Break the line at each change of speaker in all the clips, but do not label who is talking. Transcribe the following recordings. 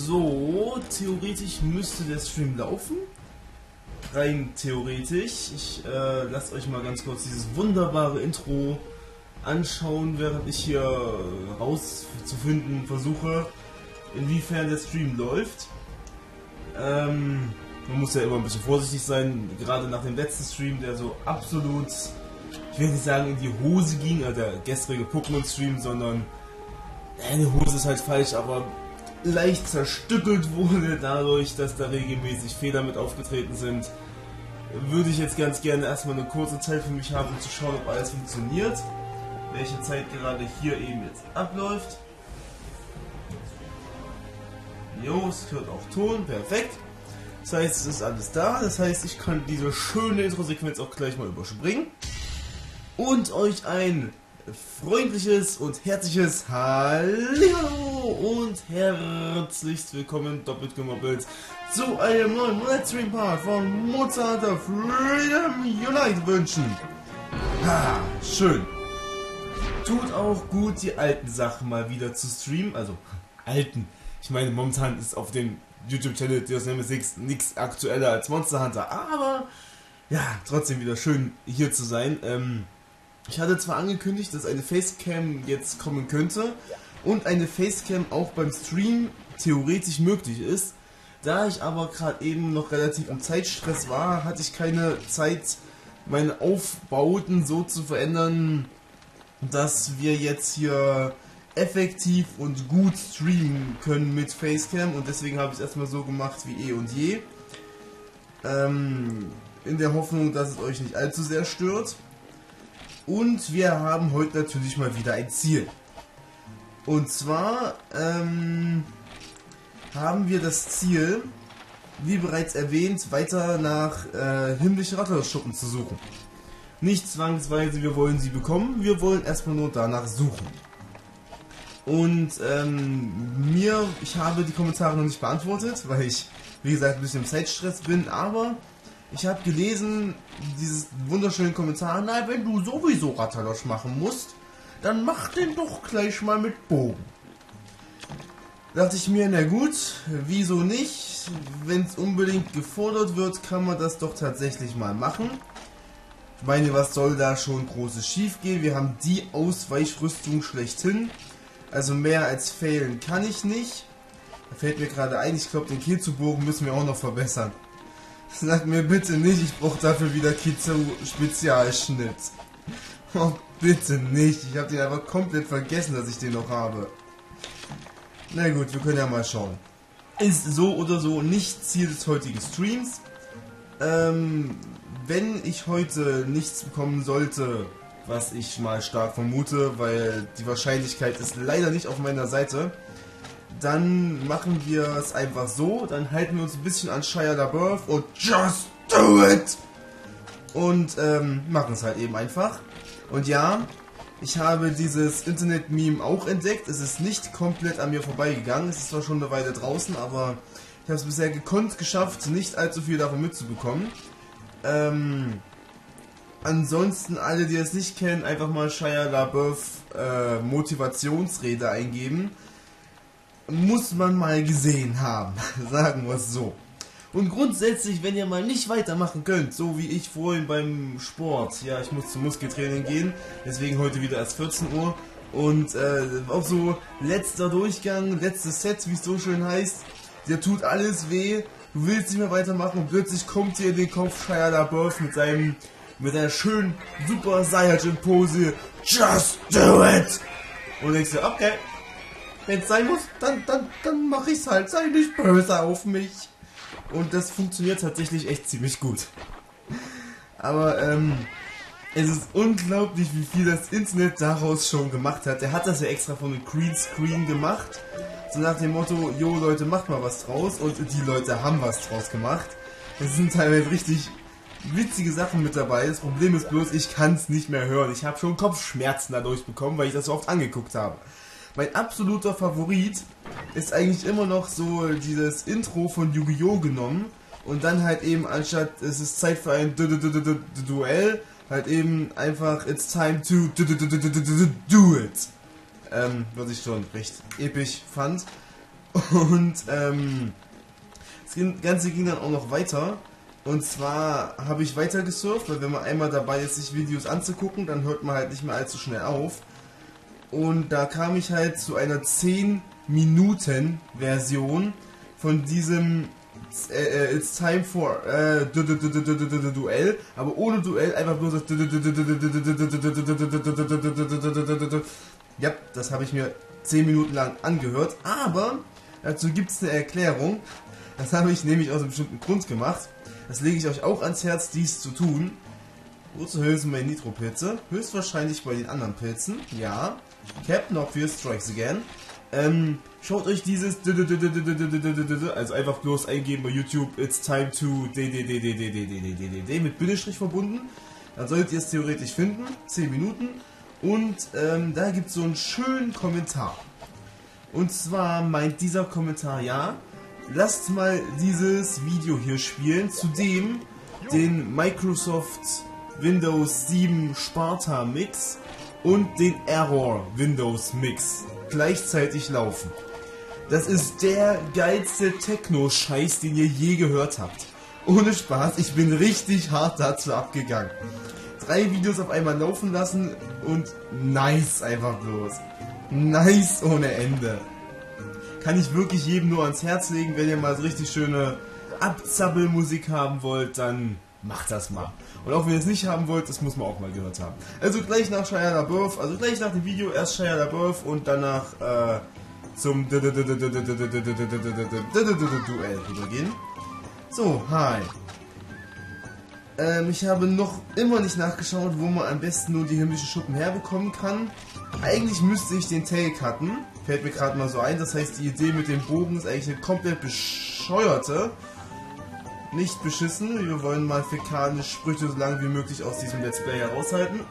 So, theoretisch müsste der Stream laufen. Rein theoretisch. Ich lasse euch mal ganz kurz dieses wunderbare Intro anschauen, während ich hier rauszufinden versuche, inwiefern der Stream läuft. Man muss ja immer ein bisschen vorsichtig sein, gerade nach dem letzten Stream, der so absolut, ich will nicht sagen in die Hose ging, also der gestrige Pokémon-Stream, sondern eine Hose ist halt falsch, aber leicht zerstückelt wurde dadurch, dass da regelmäßig Fehler mit aufgetreten sind. Würde ich jetzt ganz gerne erstmal eine kurze Zeit für mich haben, um zu schauen, ob alles funktioniert. Welche Zeit gerade hier eben jetzt abläuft. Jo, es hört auch Ton, perfekt. Das heißt, es ist alles da, das heißt, ich kann diese schöne Intro-Sequenz auch gleich mal überspringen und euch ein freundliches und herzliches Hallihallo und herzlichst willkommen, doppelt gemoppelt, zu einem neuen Let's Stream Part von Monster Hunter Freedom Unite wünschen. Ha, schön. Tut auch gut, die alten Sachen mal wieder zu streamen, also alten. Ich meine, momentan ist auf dem YouTube-Channel Deus Nemesis nichts aktueller als Monster Hunter, aber ja, trotzdem wieder schön hier zu sein. Ich hatte zwar angekündigt, dass eine Facecam jetzt kommen könnte und eine Facecam auch beim Stream theoretisch möglich ist. Da ich aber gerade eben noch relativ im Zeitstress war, hatte ich keine Zeit, meine Aufbauten so zu verändern, dass wir jetzt hier effektiv und gut streamen können mit Facecam, und deswegen habe ich es erstmal so gemacht wie eh und je. In der Hoffnung, dass es euch nicht allzu sehr stört. Und wir haben heute natürlich mal wieder ein Ziel. Und zwar haben wir das Ziel, wie bereits erwähnt, weiter nach himmlische Ratterschuppen zu suchen. Nicht zwangsweise, wir wollen sie bekommen, wir wollen erstmal nur danach suchen. Und ich habe die Kommentare noch nicht beantwortet, weil ich, wie gesagt, ein bisschen im Zeitstress bin, aber ich habe gelesen, dieses wunderschöne Kommentar, na, wenn du sowieso Rathalos machen musst, dann mach den doch gleich mal mit Bogen. Dachte ich mir, na gut, wieso nicht? Wenn es unbedingt gefordert wird, kann man das doch tatsächlich mal machen. Ich meine, was soll da schon großes schief gehen? Wir haben die Ausweichrüstung schlechthin. Also mehr als failen kann ich nicht. Da fällt mir gerade ein, ich glaube, den Kizu-Bogen müssen wir auch noch verbessern. Sag mir bitte nicht, ich brauche dafür wieder Kizu-Spezialschnitt. Oh, bitte nicht. Ich habe den aber komplett vergessen, dass ich den noch habe. Na gut, wir können ja mal schauen. Ist so oder so nicht Ziel des heutigen Streams. Wenn ich heute nichts bekommen sollte, was ich mal stark vermute, weil die Wahrscheinlichkeit ist leider nicht auf meiner Seite, dann machen wir es einfach so, dann halten wir uns ein bisschen an Shia LaBeouf und just do it! Und machen es halt eben einfach. Und ja, ich habe dieses Internet-Meme auch entdeckt, es ist nicht komplett an mir vorbeigegangen, es ist zwar schon eine Weile draußen, aber ich habe es bisher gekonnt geschafft, nicht allzu viel davon mitzubekommen. Ansonsten, alle, die es nicht kennen, einfach mal Shia LaBeouf Motivationsrede eingeben. Muss man mal gesehen haben, sagen wir es so. Und grundsätzlich, wenn ihr mal nicht weitermachen könnt, so wie ich vorhin beim Sport, ja, ich muss zum Muskeltraining gehen, deswegen heute wieder erst 14 Uhr, und auch so letzter Durchgang, letztes Set, wie es so schön heißt, der tut alles weh, du willst nicht mehr weitermachen und plötzlich kommt dir in den Kopf Shia LaBeouf mit einer schönen super Saiyajin-Pose, just do it! Und denkst dir, okay, wenn es sein muss, dann mache ich es halt, sei nicht böse auf mich. Und das funktioniert tatsächlich echt ziemlich gut. Aber es ist unglaublich, wie viel das Internet daraus schon gemacht hat. Der hat das ja extra von einem Greenscreen gemacht. So nach dem Motto, jo Leute, macht mal was draus. Und die Leute haben was draus gemacht. Es sind teilweise richtig witzige Sachen mit dabei. Das Problem ist bloß, ich kann es nicht mehr hören. Ich habe schon Kopfschmerzen dadurch bekommen, weil ich das so oft angeguckt habe. Mein absoluter Favorit ist eigentlich immer noch so dieses Intro von Yu-Gi-Oh! Genommen und dann halt eben anstatt es ist Zeit für ein Duell, halt eben einfach it's time to do it. Was ich schon recht episch fand. Und das Ganze ging dann auch noch weiter. Und zwar habe ich weiter gesurft, weil wenn man einmal dabei ist, sich Videos anzugucken, dann hört man halt nicht mehr allzu schnell auf. Und da kam ich halt zu einer 10-Minuten-Version von diesem It's Time for Duell, aber ohne Duell, einfach bloß das. Ja, das habe ich mir 10 Minuten lang angehört, aber dazu gibt es eine Erklärung. Das habe ich nämlich aus einem bestimmten Grund gemacht. Das lege ich euch auch ans Herz, dies zu tun. Wozu hören meine Nitro-Pilze? Höchstwahrscheinlich bei den anderen Pilzen. Ja. Captain Obvious Strikes Again. Schaut euch dieses also einfach bloß eingeben bei YouTube It's Time to mit Bindestrich verbunden. Dann solltet ihr es theoretisch finden. 10 Minuten. Und da gibt es so einen schönen Kommentar. Und zwar meint dieser Kommentar, ja, lasst mal dieses Video hier spielen, zudem den Microsoft Windows 7 Sparta Mix und den Error Windows Mix gleichzeitig laufen. Das ist der geilste Techno-Scheiß, den ihr je gehört habt. Ohne Spaß, ich bin richtig hart dazu abgegangen. 3 Videos auf einmal laufen lassen und nice einfach bloß. Nice ohne Ende. Kann ich wirklich jedem nur ans Herz legen, wenn ihr mal so richtig schöne Abzappelmusik haben wollt, dann macht das mal. Und auch wenn ihr es nicht haben wollt, das muss man auch mal gehört haben. Also gleich nach Shia LaBeouf, also gleich nach dem Video erst Shia LaBeouf und danach zum Duell übergehen. So, hi. Ich habe noch immer nicht nachgeschaut, wo man am besten nur die himmlischen Schuppen herbekommen kann. Eigentlich müsste ich den Tail cutten. Fällt mir gerade mal so ein. Das heißt, die Idee mit dem Bogen ist eigentlich eine komplett bescheuerte. Nicht beschissen. Wir wollen mal fäkalische Sprüche so lange wie möglich aus diesem Let's Play heraushalten.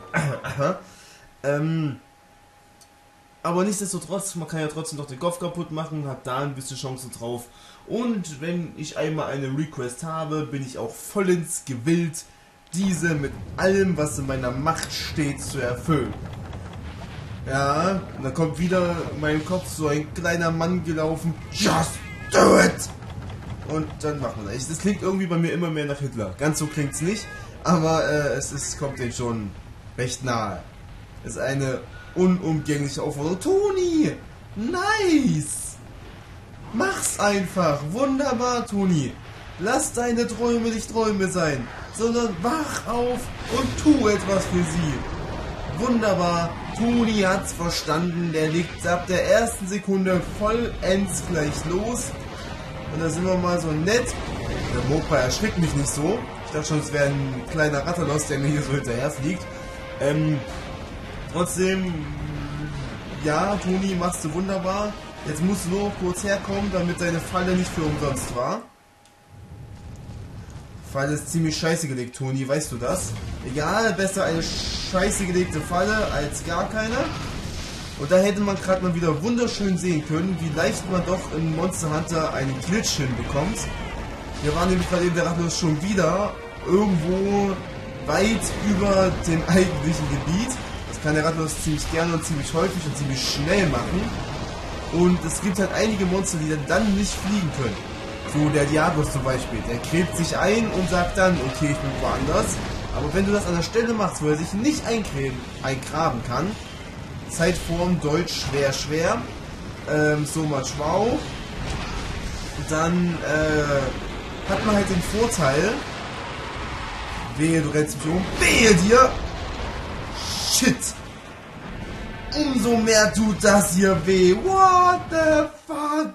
Aber nichtsdestotrotz, man kann ja trotzdem noch den Kopf kaputt machen, hat da ein bisschen Chancen drauf. Und wenn ich einmal eine Request habe, bin ich auch vollends gewillt, diese mit allem, was in meiner Macht steht, zu erfüllen. Ja, und dann kommt wieder in meinem Kopf so ein kleiner Mann gelaufen. Just do it! Und dann machen wir das. Das klingt irgendwie bei mir immer mehr nach Hitler. Ganz so klingt es nicht, aber kommt dem schon recht nahe. Es ist eine unumgängliche Aufforderung. Toni! Nice! Mach's einfach! Wunderbar, Toni! Lass deine Träume nicht Träume sein, sondern wach auf und tu etwas für sie. Wunderbar, Toni hat's verstanden, der legt ab der ersten Sekunde vollends gleich los. Und da sind wir mal so nett. Der Mopa erschreckt mich nicht so. Ich dachte schon, es wäre ein kleiner Ratterlos, der mir hier so hinterher fliegt. Trotzdem, ja, Toni, machst du wunderbar. Jetzt musst du nur noch kurz herkommen, damit deine Falle nicht für umsonst war. Falle ist ziemlich scheiße gelegt, Toni, weißt du das? Egal, besser eine scheiße gelegte Falle als gar keine. Und da hätte man gerade mal wieder wunderschön sehen können, wie leicht man doch in Monster Hunter einen Glitch hinbekommt. Wir waren nämlich bei dem der Rathaus schon wieder irgendwo weit über dem eigentlichen Gebiet. Das kann der Rathaus ziemlich gerne und ziemlich häufig und ziemlich schnell machen. Und es gibt halt einige Monster, die dann nicht fliegen können. So der Diablos zum Beispiel, der gräbt sich ein und sagt dann, okay, ich bin woanders. Aber wenn du das an der Stelle machst, wo er sich nicht eingraben kann, Zeitform Deutsch schwer, so much wow, dann hat man halt den Vorteil, wehe, du rennst mich um, wehe dir, shit, umso mehr tut das hier weh, what the fuck,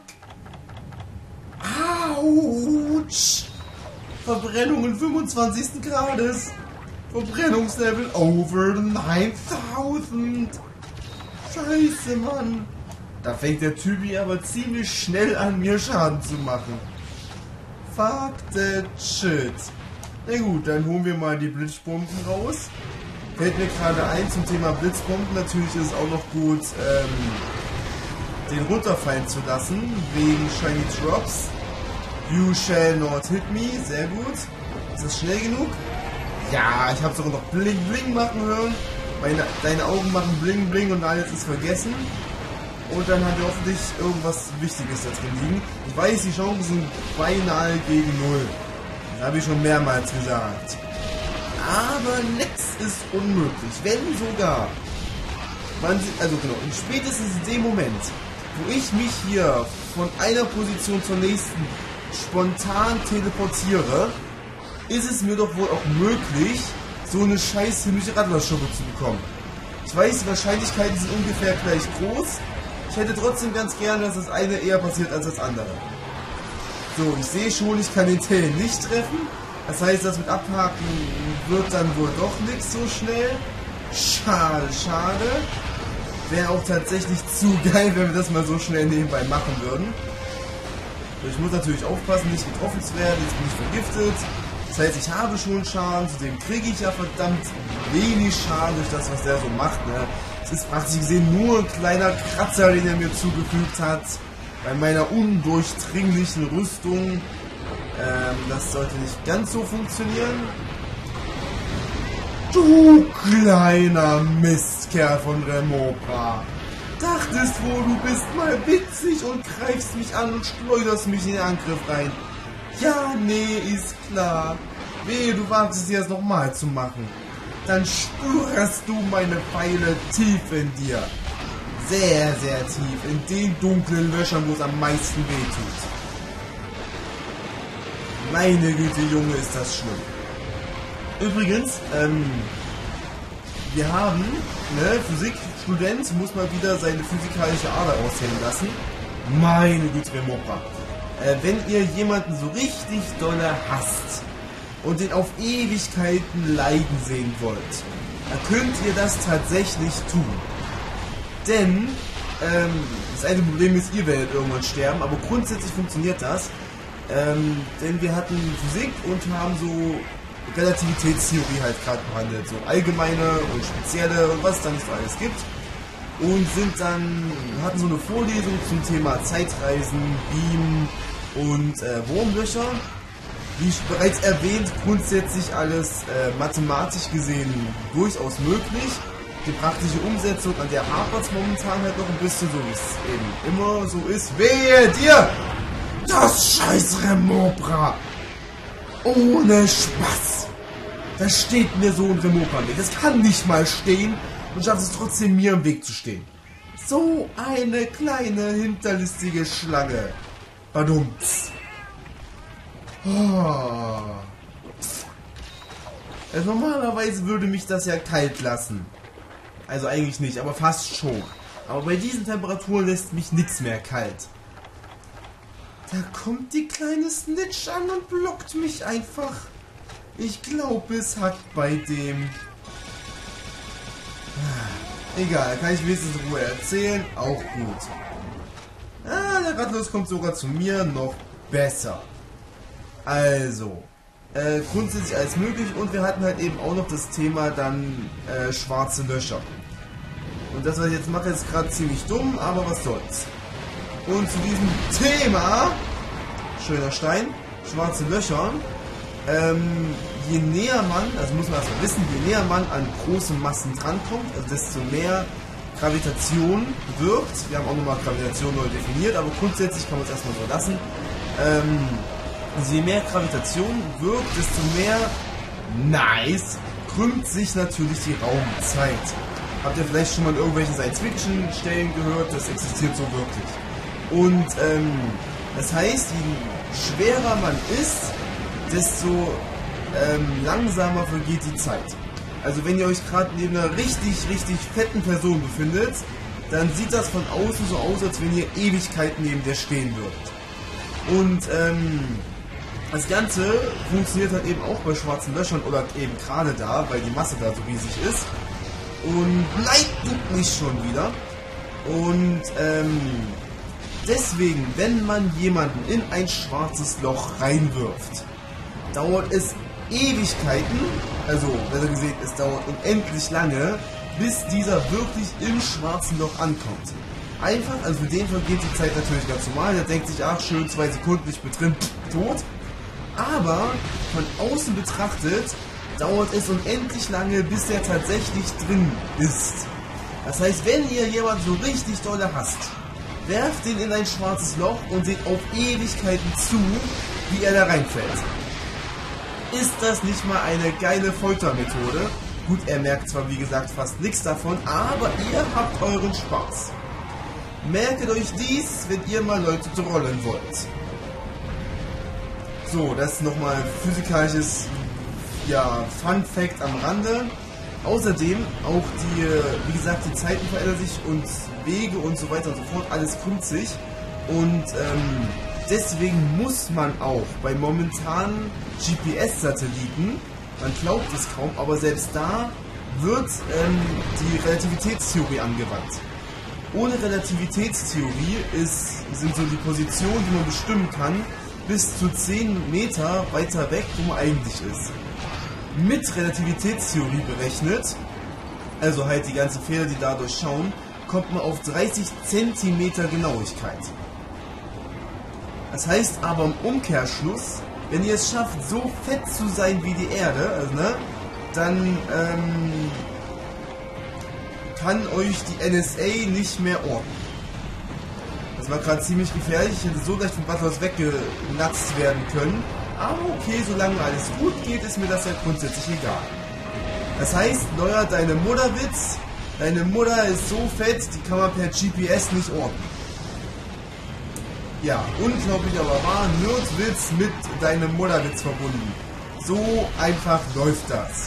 ouch, Verbrennungen 25. Grades, Verbrennungslevel over 9000, scheiße, Mann. Da fängt der Typi aber ziemlich schnell an, mir Schaden zu machen. Fuck that shit. Na gut, dann holen wir mal die Blitzbomben raus. Fällt mir gerade ein zum Thema Blitzbomben. Natürlich ist es auch noch gut, den runterfallen zu lassen, wegen Shiny Drops. You shall not hit me. Sehr gut. Ist das schnell genug? Ja, ich habe sogar noch Bling Bling machen hören. Deine Augen machen Bling Bling und alles ist vergessen. Und dann hat er hoffentlich irgendwas Wichtiges da drin liegen. Ich weiß, die Chancen sind beinahe gegen 0. Das habe ich schon mehrmals gesagt. Aber nichts ist unmöglich. Wenn sogar also genau, und spätestens in dem Moment, wo ich mich hier von einer Position zur nächsten spontan teleportiere, ist es mir doch wohl auch möglich, so eine scheiß himmlische Radlerschuppe zu bekommen. Ich weiß, die Wahrscheinlichkeiten sind ungefähr gleich groß. Ich hätte trotzdem ganz gerne, dass das eine eher passiert als das andere. So, ich sehe schon, ich kann den Tail nicht treffen. Das heißt, das mit Abhaken wird dann wohl doch nichts so schnell. Schade, schade. Wäre auch tatsächlich zu geil, wenn wir das mal so schnell nebenbei machen würden. Ich muss natürlich aufpassen, nicht getroffen zu werden, jetzt bin ich vergiftet. Das heißt, ich habe schon Schaden, zudem kriege ich ja verdammt wenig Schaden durch das, was der so macht. Ne? Es ist praktisch gesehen nur ein kleiner Kratzer, den er mir zugefügt hat. Bei meiner undurchdringlichen Rüstung. Das sollte nicht ganz so funktionieren. Du kleiner Mistkerl von Remopra. Dachtest wohl, du bist mal witzig und greifst mich an und schleuderst mich in den Angriff rein. Ja, nee, ist klar. Wehe, du wagst es jetzt nochmal zu machen. Dann spürst du meine Pfeile tief in dir. Sehr, sehr tief. In den dunklen Löchern, wo es am meisten wehtut. Meine Güte, Junge, ist das schlimm. Übrigens, wir haben, ne, Physikstudent muss mal wieder seine physikalische Ader aushängen lassen. Meine Güte, Remopra. Wenn ihr jemanden so richtig dolle hasst und den auf Ewigkeiten leiden sehen wollt, dann könnt ihr das tatsächlich tun. Denn, das eine Problem ist, ihr werdet irgendwann sterben, aber grundsätzlich funktioniert das. Denn wir hatten Physik und haben so Relativitätstheorie halt gerade behandelt, so allgemeine und spezielle und was es da nicht so alles gibt. Und hatten so eine Vorlesung zum Thema Zeitreisen, Beam und Wurmlöcher. Wie bereits erwähnt, grundsätzlich alles mathematisch gesehen durchaus möglich. Die praktische Umsetzung, an der hapert es momentan halt noch ein bisschen, so wie es eben immer so ist. Wehe dir! Das scheiß Remopra! Ohne Spaß! Da steht mir so ein Remopra im Weg. Das kann nicht mal stehen und schafft es trotzdem mir im Weg zu stehen. So eine kleine hinterlistige Schlange. Badumts. Oh. Also normalerweise würde mich das ja kalt lassen. Also eigentlich nicht, aber fast schon. Aber bei diesen Temperaturen lässt mich nichts mehr kalt. Da kommt die kleine Snitch an und blockt mich einfach. Ich glaube, es hat bei dem... Egal, kann ich wenigstens in Ruhe erzählen. Auch gut. Ah, der Radlos kommt sogar zu mir noch besser. Also, grundsätzlich alles möglich und wir hatten halt eben auch noch das Thema dann schwarze Löcher. Und das, was ich jetzt mache, ist gerade ziemlich dumm, aber was soll's. Und zu diesem Thema, schöner Stein, schwarze Löcher, je näher man, also muss man erstmal wissen, je näher man an große Massen drankommt, also desto mehr Gravitation wirkt. Wir haben auch nochmal Gravitation neu definiert, aber grundsätzlich kann man es erstmal so lassen. Je mehr Gravitation wirkt, desto mehr nice krümmt sich natürlich die Raumzeit. Habt ihr vielleicht schon mal in irgendwelchen Science-Fiction-Stellen gehört? Das existiert so wirklich. Und das heißt, je schwerer man ist, desto langsamer vergeht die Zeit. Also wenn ihr euch gerade neben einer richtig fetten Person befindet, dann sieht das von außen so aus, als wenn ihr Ewigkeiten neben der stehen würdet. Und das Ganze funktioniert halt eben auch bei schwarzen Löchern oder eben gerade da, weil die Masse da so riesig ist. Und Light tut mich schon wieder. Und deswegen, wenn man jemanden in ein schwarzes Loch reinwirft, dauert es Ewigkeiten, also besser gesagt, es dauert unendlich lange, bis dieser wirklich im schwarzen Loch ankommt. Einfach, also für den vergeht die Zeit natürlich ganz normal, der denkt sich, ach schön, 2 Sekunden, ich bin drin, tot. Aber von außen betrachtet dauert es unendlich lange, bis er tatsächlich drin ist. Das heißt, wenn ihr jemanden so richtig dolle hasst, werft ihn in ein schwarzes Loch und seht auf Ewigkeiten zu, wie er da reinfällt. Ist das nicht mal eine geile Foltermethode? Gut, er merkt zwar wie gesagt fast nichts davon, aber ihr habt euren Spaß. Merket euch dies, wenn ihr mal Leute trollen wollt. So, das ist nochmal physikalisches, ja, Fun Fact am Rande. Außerdem auch die, wie gesagt, die Zeiten verändern sich und Wege und so weiter und so fort, alles krümmt sich. Und deswegen muss man auch bei momentanen GPS-Satelliten, man glaubt es kaum, aber selbst da wird die Relativitätstheorie angewandt. Ohne Relativitätstheorie sind so die Positionen, die man bestimmen kann, bis zu 10 Meter weiter weg, wo man eigentlich ist. Mit Relativitätstheorie berechnet, also halt die ganzen Fehler, die dadurch schauen, kommt man auf 30 cm Genauigkeit. Das heißt aber im Umkehrschluss, wenn ihr es schafft, so fett zu sein wie die Erde, also, ne, dann kann euch die NSA nicht mehr orten. Das war gerade ziemlich gefährlich, ich hätte so leicht vom Battlehaus weggenatzt werden können. Aber okay, solange alles gut geht, ist mir das ja grundsätzlich egal. Das heißt, neuer deine Mutterwitz, deine Mutter ist so fett, die kann man per GPS nicht orten. Ja, unglaublich aber wahr, Nerdwitz mit deinem Mutterwitz verbunden. So einfach läuft das.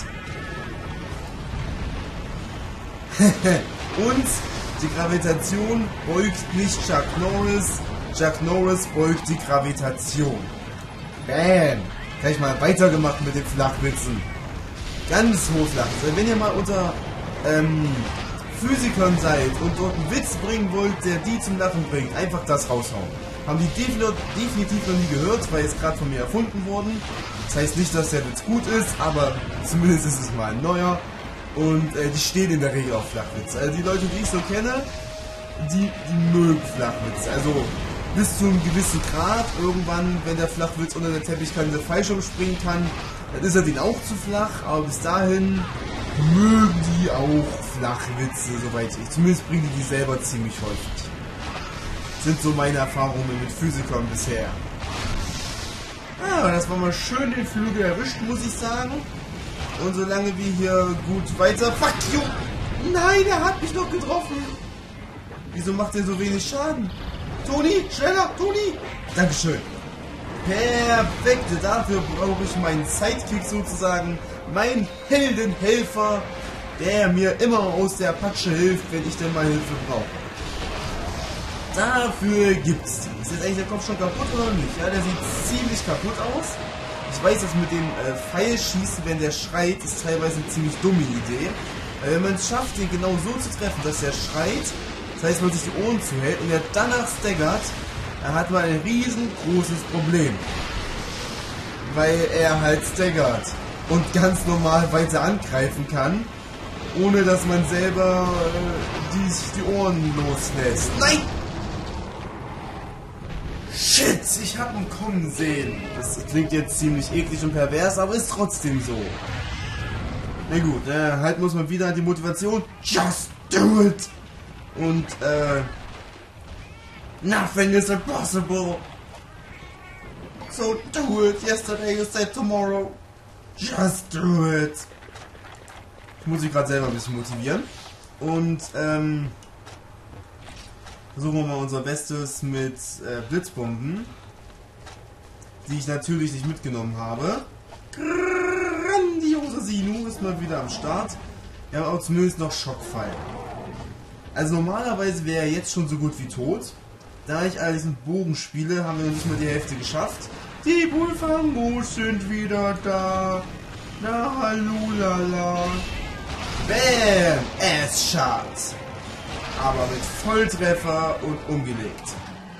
Und die Gravitation beugt nicht Chuck Norris, Chuck Norris beugt die Gravitation. Bam! Gleich mal weitergemacht mit den Flachwitzen. Ganz hochflach. Also wenn ihr mal unter Physikern seid und dort einen Witz bringen wollt, der die zum Lachen bringt, einfach das raushauen. Haben die definitiv noch nie gehört, weil es gerade von mir erfunden worden. Das heißt nicht, dass der Witz gut ist, aber zumindest ist es mal ein neuer. Und die stehen in der Regel auf Flachwitze. Also die Leute, die ich so kenne, die mögen Flachwitze. Also bis zu einem gewissen Grad, irgendwann, wenn der Flachwitz unter der Teppichkante Fallschirm springen kann, dann ist er den auch zu flach, aber bis dahin mögen die auch Flachwitze, soweit ich. Zumindest bringen die selber ziemlich häufig. Sind so meine Erfahrungen mit Physikern bisher. Ah, das war mal schön den Flügel erwischt, muss ich sagen. Und solange wir hier gut weiter... Fuck you! Nein, er hat mich noch getroffen! Wieso macht er so wenig Schaden? Toni, schneller, Toni! Dankeschön. Perfekt, dafür brauche ich meinen Sidekick sozusagen. Mein Heldenhelfer, der mir immer aus der Patsche hilft, wenn ich denn mal Hilfe brauche. Dafür gibt's die. Ist jetzt eigentlich der Kopf schon kaputt oder nicht? Ja, der sieht ziemlich kaputt aus. Ich weiß, dass mit dem Pfeilschießen, wenn der schreit, ist teilweise eine ziemlich dumme Idee. Wenn man es schafft, den genau so zu treffen, dass er schreit, das heißt, man sich die Ohren zuhält und er danach staggert, dann hat man ein riesengroßes Problem. Weil er halt staggert und ganz normal weiter angreifen kann, ohne dass man selber die Ohren loslässt. Nein! Shit, ich hab ihn kommen sehen. Das klingt jetzt ziemlich eklig und pervers, aber ist trotzdem so. Na gut, halt muss man wieder an die Motivation. Just do it! Und, nothing is impossible. So do it. Yesterday you said tomorrow. Just do it. Ich muss mich gerade selber ein bisschen motivieren. Und, versuchen wir mal unser Bestes mit Blitzbomben, die ich natürlich nicht mitgenommen habe. Grandioser Sinu ist mal wieder am Start. Wir haben auch zumindest noch Schockfallen. Also normalerweise wäre er jetzt schon so gut wie tot. Da ich allerdings einen Bogen spiele, haben wir noch nicht mal die Hälfte geschafft. Die Bulfangos sind wieder da. Na hallo lala. Bam! Ass-Shot! Aber mit Volltreffer und umgelegt.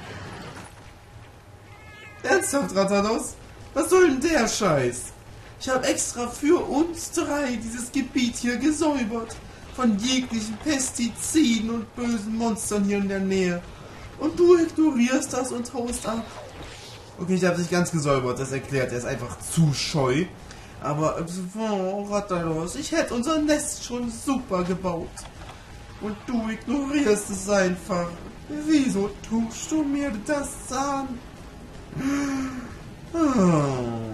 Ernsthaft, Ratanos? Was soll denn der Scheiß? Ich habe extra für uns drei dieses Gebiet hier gesäubert. Von jeglichen Pestiziden und bösen Monstern hier in der Nähe. Und du ignorierst das und haust ab. Okay, ich habe nicht ganz gesäubert, das erklärt. Er ist einfach zu scheu. Aber, oh, Ratanos, ich hätte unser Nest schon super gebaut. Und du ignorierst es einfach. Wieso tust du mir das an? Oh.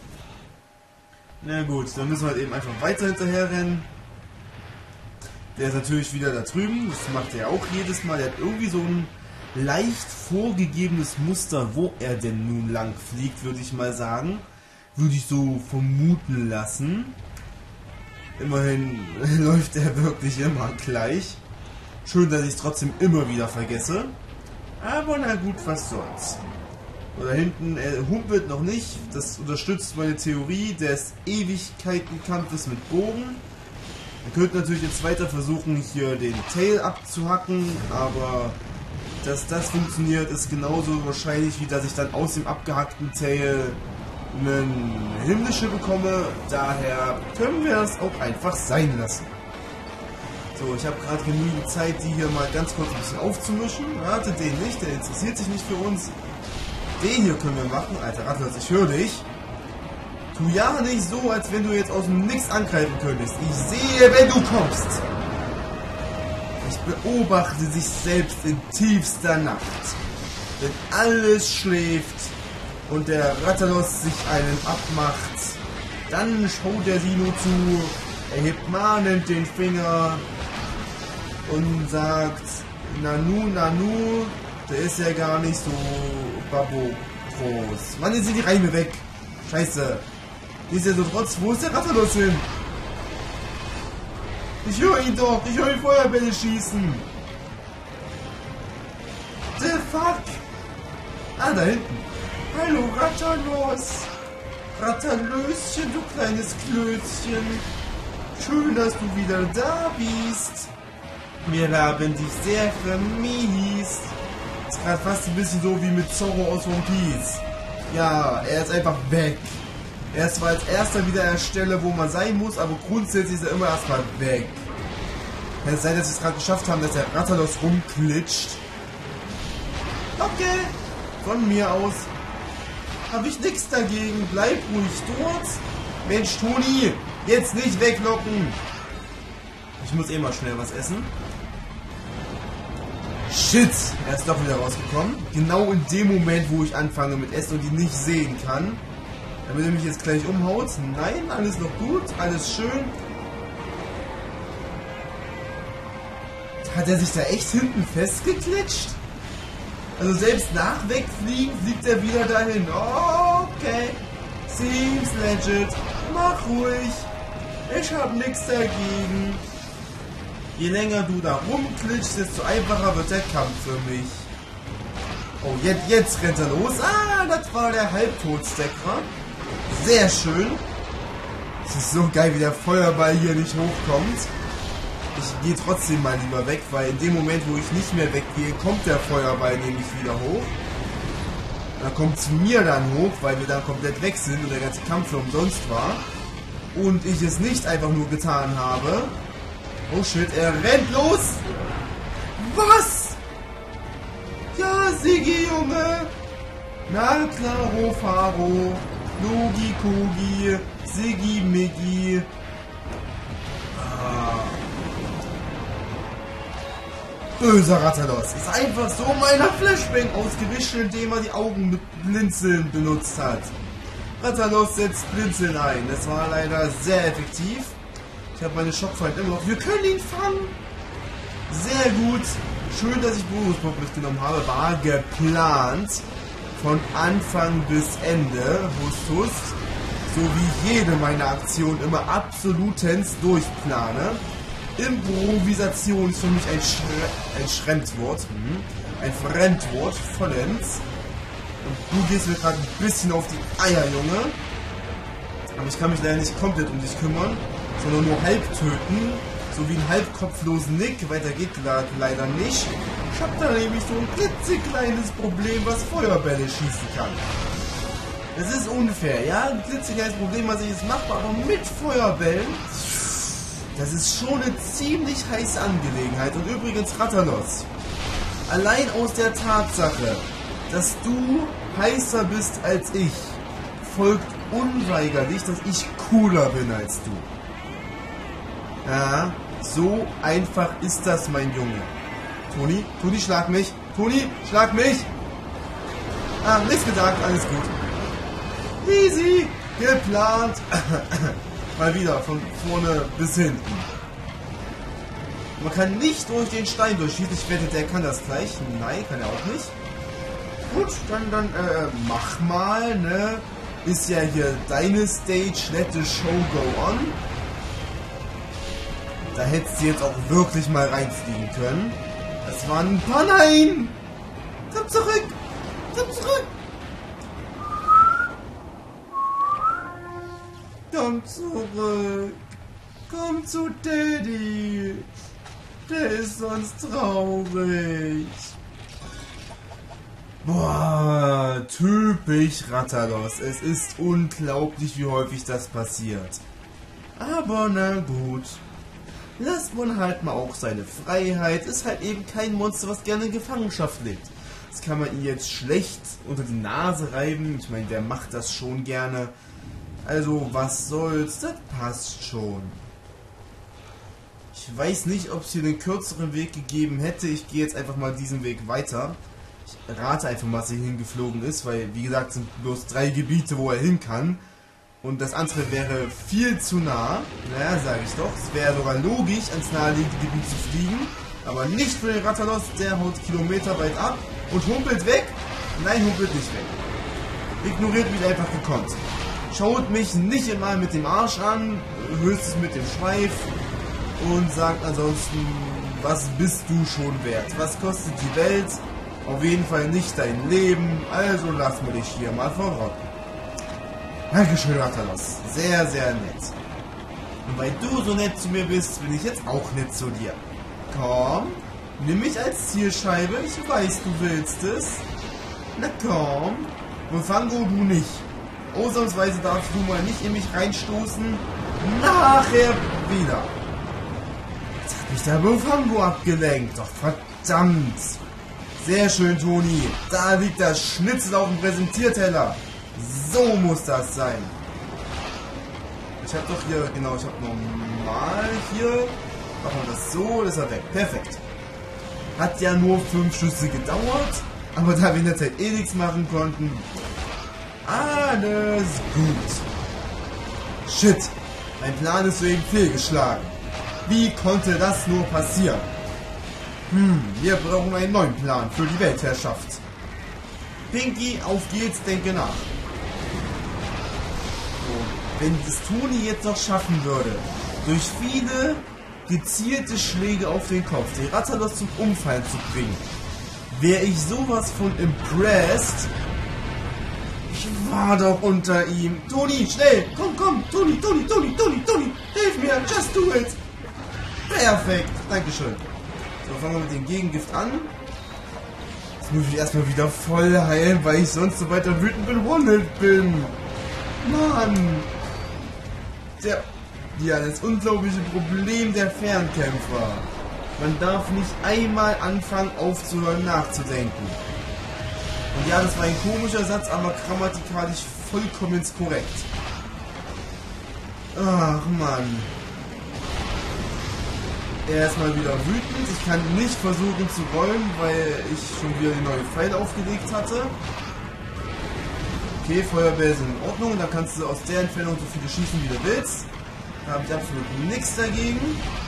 Na gut, dann müssen wir halt eben einfach weiter hinterher rennen. Der ist natürlich wieder da drüben. Das macht er auch jedes Mal. Er hat irgendwie so ein leicht vorgegebenes Muster, wo er denn nun lang fliegt, würde ich mal sagen. Würde ich so vermuten lassen. Immerhin läuft er wirklich immer gleich. Schön, dass ich es trotzdem immer wieder vergesse. Aber na gut, was soll's. Oder hinten, er humpelt noch nicht. Das unterstützt meine Theorie des Ewigkeitenkampfes mit Bogen. Man könnte natürlich jetzt weiter versuchen, hier den Tail abzuhacken, aber dass das funktioniert, ist genauso wahrscheinlich, wie dass ich dann aus dem abgehackten Tail einen himmlische bekomme. Daher können wir es auch einfach sein lassen. So, ich habe gerade genügend Zeit, die hier mal ganz kurz ein bisschen aufzumischen. Warte, den nicht, der interessiert sich nicht für uns. Den hier können wir machen. Alter Rattlers, ich höre dich. Tu ja nicht so, als wenn du jetzt aus dem Nix angreifen könntest. Ich sehe, wenn du kommst. Ich beobachte sich selbst in tiefster Nacht. Wenn alles schläft und der Rathalos sich einen abmacht, dann schaut er Sino zu, erhebt mahnend den Finger und sagt, Nanu, Nanu, der ist ja gar nicht so babo groß. Wann sind die Reime weg? Scheiße. Nichtsdestotrotz, wo ist der Rathalos hin? Ich höre ihn doch, ich höre ihn Feuerbälle schießen. The fuck? Ah, da hinten. Hallo Rathalos. Rathalöschen, du kleines Klößchen. Schön, dass du wieder da bist. Wir haben dich sehr vermisst. Ist gerade fast ein bisschen so wie mit Zorro aus One Piece. Ja, er ist einfach weg. Er ist zwar als erster wieder an der Stelle, wo man sein muss, aber grundsätzlich ist er immer erstmal weg. Kann es sein, dass sie es gerade geschafft haben, dass der Rathalos rumklitscht? Okay, von mir aus habe ich nichts dagegen. Bleib ruhig dort. Mensch, Toni, jetzt nicht weglocken. Ich muss eh mal schnell was essen. Shit, er ist doch wieder rausgekommen. Genau in dem Moment, wo ich anfange mit Essen und ihn nicht sehen kann. Damit er mich jetzt gleich umhaut. Nein, alles noch gut, alles schön. Hat er sich da echt hinten festgeklitscht? Also selbst nach Wegfliegen fliegt er wieder dahin. Okay, seems legit. Mach ruhig. Ich hab nichts dagegen. Je länger du da rumklitschst, desto einfacher wird der Kampf für mich. Oh, jetzt rennt er los. Ah, das war der Halbtotstecker. Sehr schön. Es ist so geil, wie der Feuerball hier nicht hochkommt. Ich gehe trotzdem mal lieber weg, weil in dem Moment, wo ich nicht mehr weggehe, kommt der Feuerball nämlich wieder hoch. Dann kommt es mir dann hoch, weil wir dann komplett weg sind und der ganze Kampf für umsonst war. Und ich es nicht einfach nur getan habe. Oh shit, er rennt los! Was? Ja, Sigi, Junge! Na klar, Rofaro, Logi, Kogi, Sigi, Migi. Böser Rathalos ist einfach so meiner Flashbang ausgewischt, indem er die Augen mit Blinzeln benutzt hat. Rathalos setzt Blinzeln ein. Das war leider sehr effektiv. Ich habe meine Schockfeind immer noch. Wir können ihn fangen. Sehr gut. Schön, dass ich Bonuspunkt mitgenommen habe. War geplant. Von Anfang bis Ende. Hust, hust. So wie jede meiner Aktionen immer absolutens durchplane. Improvisation ist für mich ein Fremdwort. Ein Fremdwort vollends. Und du gehst mir gerade ein bisschen auf die Eier, Junge. Aber ich kann mich leider nicht komplett um dich kümmern, sondern nur halb töten. So wie einen halbkopflosen Nick. Weiter geht leider nicht. Ich habe da nämlich so ein klitzekleines Problem, was Feuerbälle schießen kann. Das ist unfair, ja? Ein klitzekleines Problem, was ich jetzt mache, aber mit Feuerbällen. Das ist schon eine ziemlich heiße Angelegenheit. Und übrigens, Rathalos, allein aus der Tatsache, dass du heißer bist als ich, folgt unweigerlich, dass ich cooler bin als du. Ja, So einfach ist das, mein Junge. Toni, schlag mich. Toni, schlag mich. Ah, nichts gesagt, alles gut. Easy, geplant. Mal wieder von vorne bis hinten. Man kann nicht durch den Stein durchschießen. Ich wette, der kann das gleich. Nein, kann er auch nicht. Gut, dann mach mal, ne? Ist ja hier deine Stage, let the show go on. Da hättest du jetzt auch wirklich mal reinfliegen können. Das war ein paar... Nein! Komm zurück! Komm zurück! Komm zurück! Komm zu Daddy! Der ist sonst traurig. Boah, typisch Rathalos. Es ist unglaublich, wie häufig das passiert. Aber na gut. Lasst man halt mal auch seine Freiheit. Ist halt eben kein Monster, was gerne in Gefangenschaft lebt. Das kann man ihn jetzt schlecht unter die Nase reiben. Ich meine, der macht das schon gerne. Also, was soll's, das passt schon. Ich weiß nicht, ob es hier einen kürzeren Weg gegeben hätte. Ich gehe jetzt einfach mal diesen Weg weiter. Ich rate einfach mal, dass er hingeflogen ist, weil, wie gesagt, es sind bloß 3 Gebiete, wo er hin kann. Und das andere wäre viel zu nah. Naja, sage ich doch. Es wäre sogar logisch, ans naheliegende Gebiet zu fliegen. Aber nicht für den Rathalos, der haut kilometerweit ab und humpelt weg. Nein, humpelt nicht weg. Ignoriert mich einfach gekonnt. Schaut mich nicht immer mit dem Arsch an, höchstens mit dem Schweif. Und sagt ansonsten, was bist du schon wert? Was kostet die Welt? Auf jeden Fall nicht dein Leben, also lass mir dich hier mal verrotten. Dankeschön, Rathalos. Sehr, sehr nett. Und weil du so nett zu mir bist, bin ich jetzt auch nett zu dir. Komm, nimm mich als Zielscheibe, ich weiß, du willst es. Na komm, Mofango, du nicht. Ausnahmsweise darfst du mal nicht in mich reinstoßen. Nachher wieder. Jetzt hat mich der Mofango abgelenkt. Doch verdammt. Sehr schön, Toni. Da liegt das Schnitzel auf dem Präsentierteller. So muss das sein. Ich habe doch hier, genau, ich habe normal hier. Machen wir das so, ist er weg. Perfekt. Hat ja nur 5 Schüsse gedauert. Aber da wir in der Zeit eh nichts machen konnten, alles gut. Shit. Mein Plan ist soeben fehlgeschlagen. Wie konnte das nur passieren? Wir brauchen einen neuen Plan für die Weltherrschaft. Pinky, auf geht's, denke nach. So, wenn es Toni jetzt noch schaffen würde, durch viele gezielte Schläge auf den Kopf den Rathalos zum Umfallen zu bringen, wäre ich sowas von impressed. Ich war doch unter ihm. Toni, schnell! Komm! Toni! Hilf mir! Just do it! Perfekt! Dankeschön. So, fangen wir mit dem Gegengift an. Jetzt muss ich erstmal wieder voll heilen, weil ich sonst so weiter wütend bewandelt bin. Mann! Das unglaubliche Problem der Fernkämpfer. Man darf nicht einmal anfangen aufzuhören nachzudenken. Und ja, das war ein komischer Satz, aber grammatikalisch vollkommen korrekt. Ach Mann. Er ist mal wieder wütend. Ich kann nicht versuchen zu rollen, weil ich schon wieder die neue Pfeile aufgelegt hatte. Okay, Feuerbälle sind in Ordnung. Da kannst du aus der Entfernung so viele schießen, wie du willst. Da habe ich absolut nichts dagegen.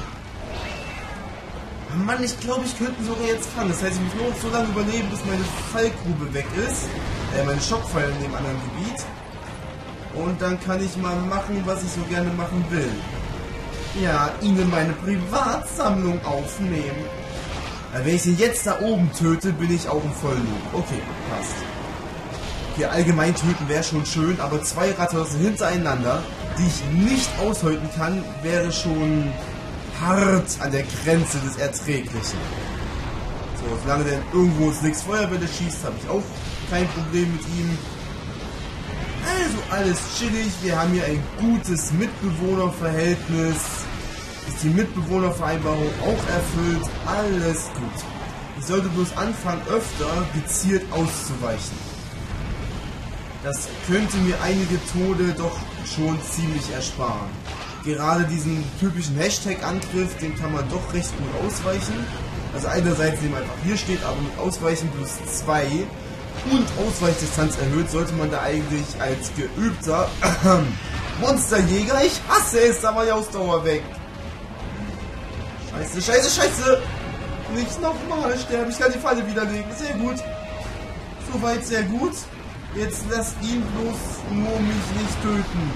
Mann, ich glaube, ich könnte ihn sogar jetzt fangen. Das heißt, ich muss nur so lange überleben, bis meine Fallgrube weg ist. Meine Schockpfeile in dem anderen Gebiet. Und dann kann ich mal machen, was ich so gerne machen will. Ja, ihnen meine Privatsammlung aufnehmen. Wenn ich ihn jetzt da oben töte, bin ich auch im Vollloop. Okay, passt. Okay, allgemein töten wäre schon schön, aber 2 Rathalos hintereinander, die ich nicht aushalten kann, wäre schon hart an der Grenze des Erträglichen. So, solange der irgendwo ins Nix Feuerwelle schießt, habe ich auch kein Problem mit ihm. Also alles chillig, wir haben hier ein gutes Mitbewohnerverhältnis. Ist die Mitbewohnervereinbarung auch erfüllt, alles gut. Ich sollte bloß anfangen, öfter gezielt auszuweichen. Das könnte mir einige Tode doch schon ziemlich ersparen. gerade diesen typischen Hashtag-Angriff, den kann man doch recht gut ausweichen. Also einerseits, indem einfach hier steht, aber mit Ausweichen plus 2 und Ausweichdistanz erhöht, sollte man da eigentlich als geübter Monsterjäger, ich hasse es, da war die Ausdauer weg. Scheiße, scheiße, scheiße. Nicht nochmal sterben, ich kann die Falle widerlegen, sehr gut. Soweit sehr gut. Jetzt lasst ihn bloß nur mich nicht töten.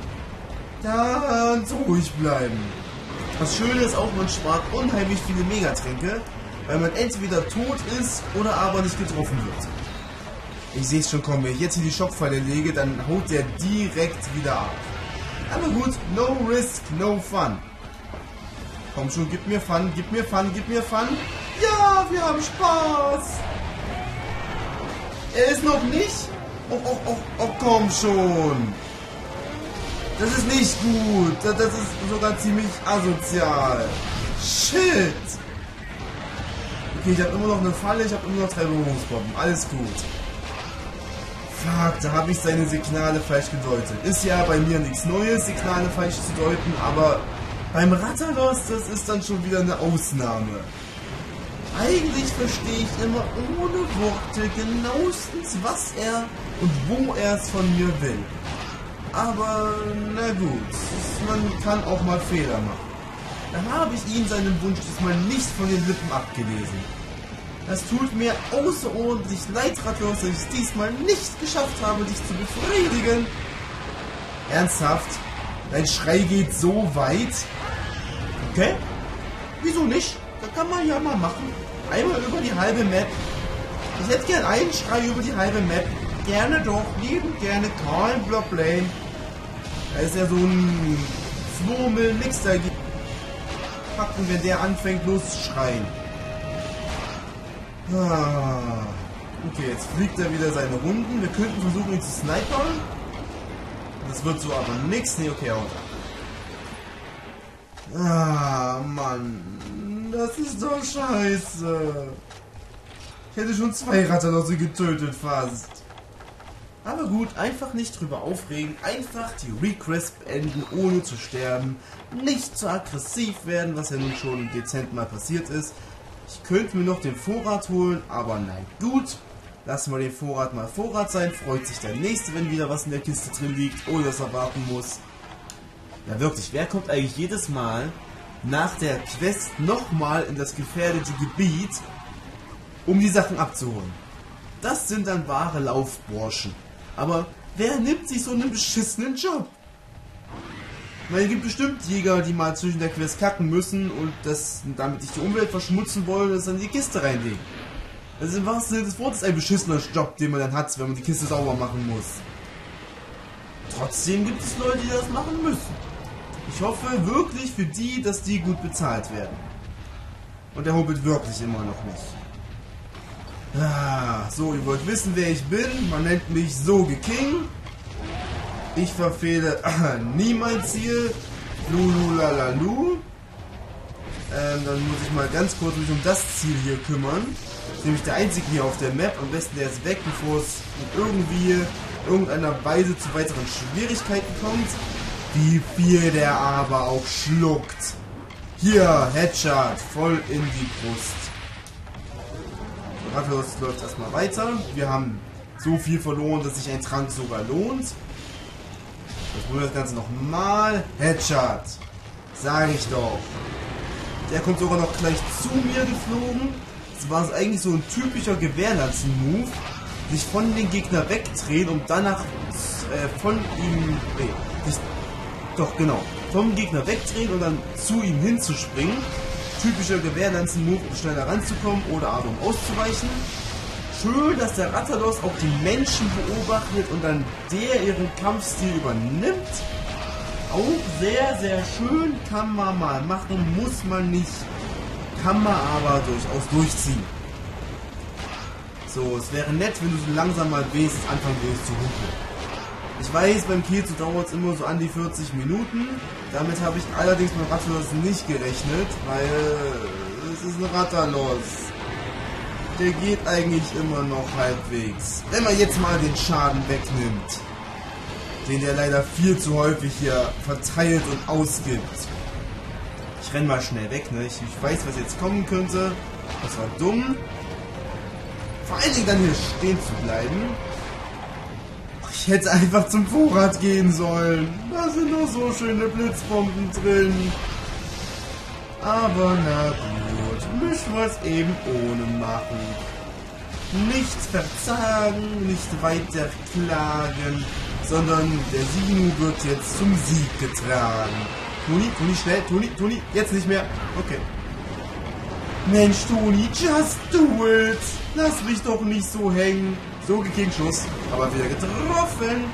Ganz ruhig bleiben. Das Schöne ist auch, man spart unheimlich viele Megatränke, weil man entweder tot ist oder aber nicht getroffen wird. Ich sehe es schon kommen, wenn ich jetzt hier die Schockfalle lege, dann haut der direkt wieder ab. Aber gut, no risk, no fun. Komm schon, gib mir Fun, gib mir Fun, gib mir Fun. Ja, wir haben Spaß. Er ist noch nicht. Oh, komm schon. Das ist nicht gut. Das ist sogar ziemlich asozial. Shit. Okay, ich habe immer noch eine Falle, ich habe immer noch 3 Berührungsbomben. Alles gut. Fuck, da habe ich seine Signale falsch gedeutet. Ist ja bei mir nichts Neues, Signale falsch zu deuten, aber beim Rathalos, das ist dann schon wieder eine Ausnahme. Eigentlich verstehe ich immer ohne Worte genauestens, was er und wo er es von mir will. Aber na gut, man kann auch mal Fehler machen. Dann habe ich ihm seinen Wunsch diesmal nicht von den Lippen abgelesen. Das tut mir außerordentlich leid, Rathalos, dass ich es diesmal nicht geschafft habe, dich zu befriedigen. Ernsthaft? Dein Schrei geht so weit? Okay? Wieso nicht? Das kann man ja mal machen. Einmal über die halbe Map. Ich hätte gern einen Schrei über die halbe Map. Gerne doch, liebend gerne, kein Problem. Da ist ja so ein Zwurmel, nix dagegen. Packen, wenn der anfängt loszuschreien. Okay, jetzt fliegt er wieder seine Runden. Wir könnten versuchen, ihn zu snipern. Das wird so aber nix. Nee, okay, haut ab. Mann. Das ist doch scheiße. Ich hätte schon 2 Rathalosse getötet fast. Aber gut, einfach nicht drüber aufregen. Einfach die Request beenden, ohne zu sterben. Nicht zu aggressiv werden, was ja nun schon dezent mal passiert ist. Ich könnte mir noch den Vorrat holen, aber nein, gut. Lassen wir den Vorrat mal Vorrat sein. Freut sich der Nächste, wenn wieder was in der Kiste drin liegt, ohne dass er warten muss. Ja wirklich, wer kommt eigentlich jedes Mal nach der Quest nochmal in das gefährdete Gebiet, um die Sachen abzuholen? Das sind dann wahre Laufburschen. Aber wer nimmt sich so einen beschissenen Job? Weil es gibt bestimmt Jäger, die mal zwischen der Quest kacken müssen und das damit nicht die Umwelt verschmutzen wollen und das dann in die Kiste reinlegen. Also im wahrsten Sinne des Wortes ein beschissener Job, den man dann hat, wenn man die Kiste sauber machen muss. Trotzdem gibt es Leute, die das machen müssen. Ich hoffe wirklich für die, dass die gut bezahlt werden. Und er humpelt wirklich immer noch nicht. So, ihr wollt wissen, wer ich bin. Man nennt mich Soge King. Ich verfehle nie mein Ziel. Lululalalu. Dann muss ich mal ganz kurz mich um das Ziel hier kümmern. Das ist nämlich der einzige hier auf der Map. Am besten der ist weg, bevor es in irgendeiner Weise zu weiteren Schwierigkeiten kommt. Wie viel der aber auch schluckt. Hier, Headshot, voll in die Brust. Rathalos läuft erstmal weiter. Wir haben so viel verloren, dass sich ein Trank sogar lohnt. Jetzt probieren wir das Ganze nochmal. Headshot. Sag ich doch. Der kommt sogar noch gleich zu mir geflogen. Das war eigentlich so ein typischer Gewehrlanzen-Move. Sich von den Gegner wegdrehen, um danach von ihm... Doch, genau. Vom Gegner wegdrehen und dann zu ihm hinzuspringen. Typischer Gewehrlanzen-Move, um schneller ranzukommen oder aber um auszuweichen. Schön, dass der Rathalos auch die Menschen beobachtet und dann ihren Kampfstil übernimmt. Auch sehr, sehr schön, kann man mal machen, muss man nicht, kann man aber durchaus durchziehen. So, es wäre nett, wenn du so langsam mal wenigstens anfangen würdest zu humpeln. Ich weiß, beim Kielzu dauert es immer so an die 40 Minuten. Damit habe ich allerdings beim Rathalos nicht gerechnet, weil es ist ein Rathalos. Der geht eigentlich immer noch halbwegs. Wenn man jetzt mal den Schaden wegnimmt. den der leider viel zu häufig hier verteilt und ausgibt. Ich renn mal schnell weg, ne? Ich weiß, was jetzt kommen könnte. Das war dumm. Vor allen Dingen dann hier stehen zu bleiben. Ich hätte einfach zum Vorrat gehen sollen. Da sind noch so schöne Blitzbomben drin. Aber na gut, müssen wir es eben ohne machen. Nichts verzagen, nicht weiter klagen, sondern der Sinu wird jetzt zum Sieg getragen. Toni, schnell, Toni, jetzt nicht mehr. Okay. Mensch, Toni, just do it. Lass mich doch nicht so hängen. So gekickt, Schuss, aber wieder getroffen.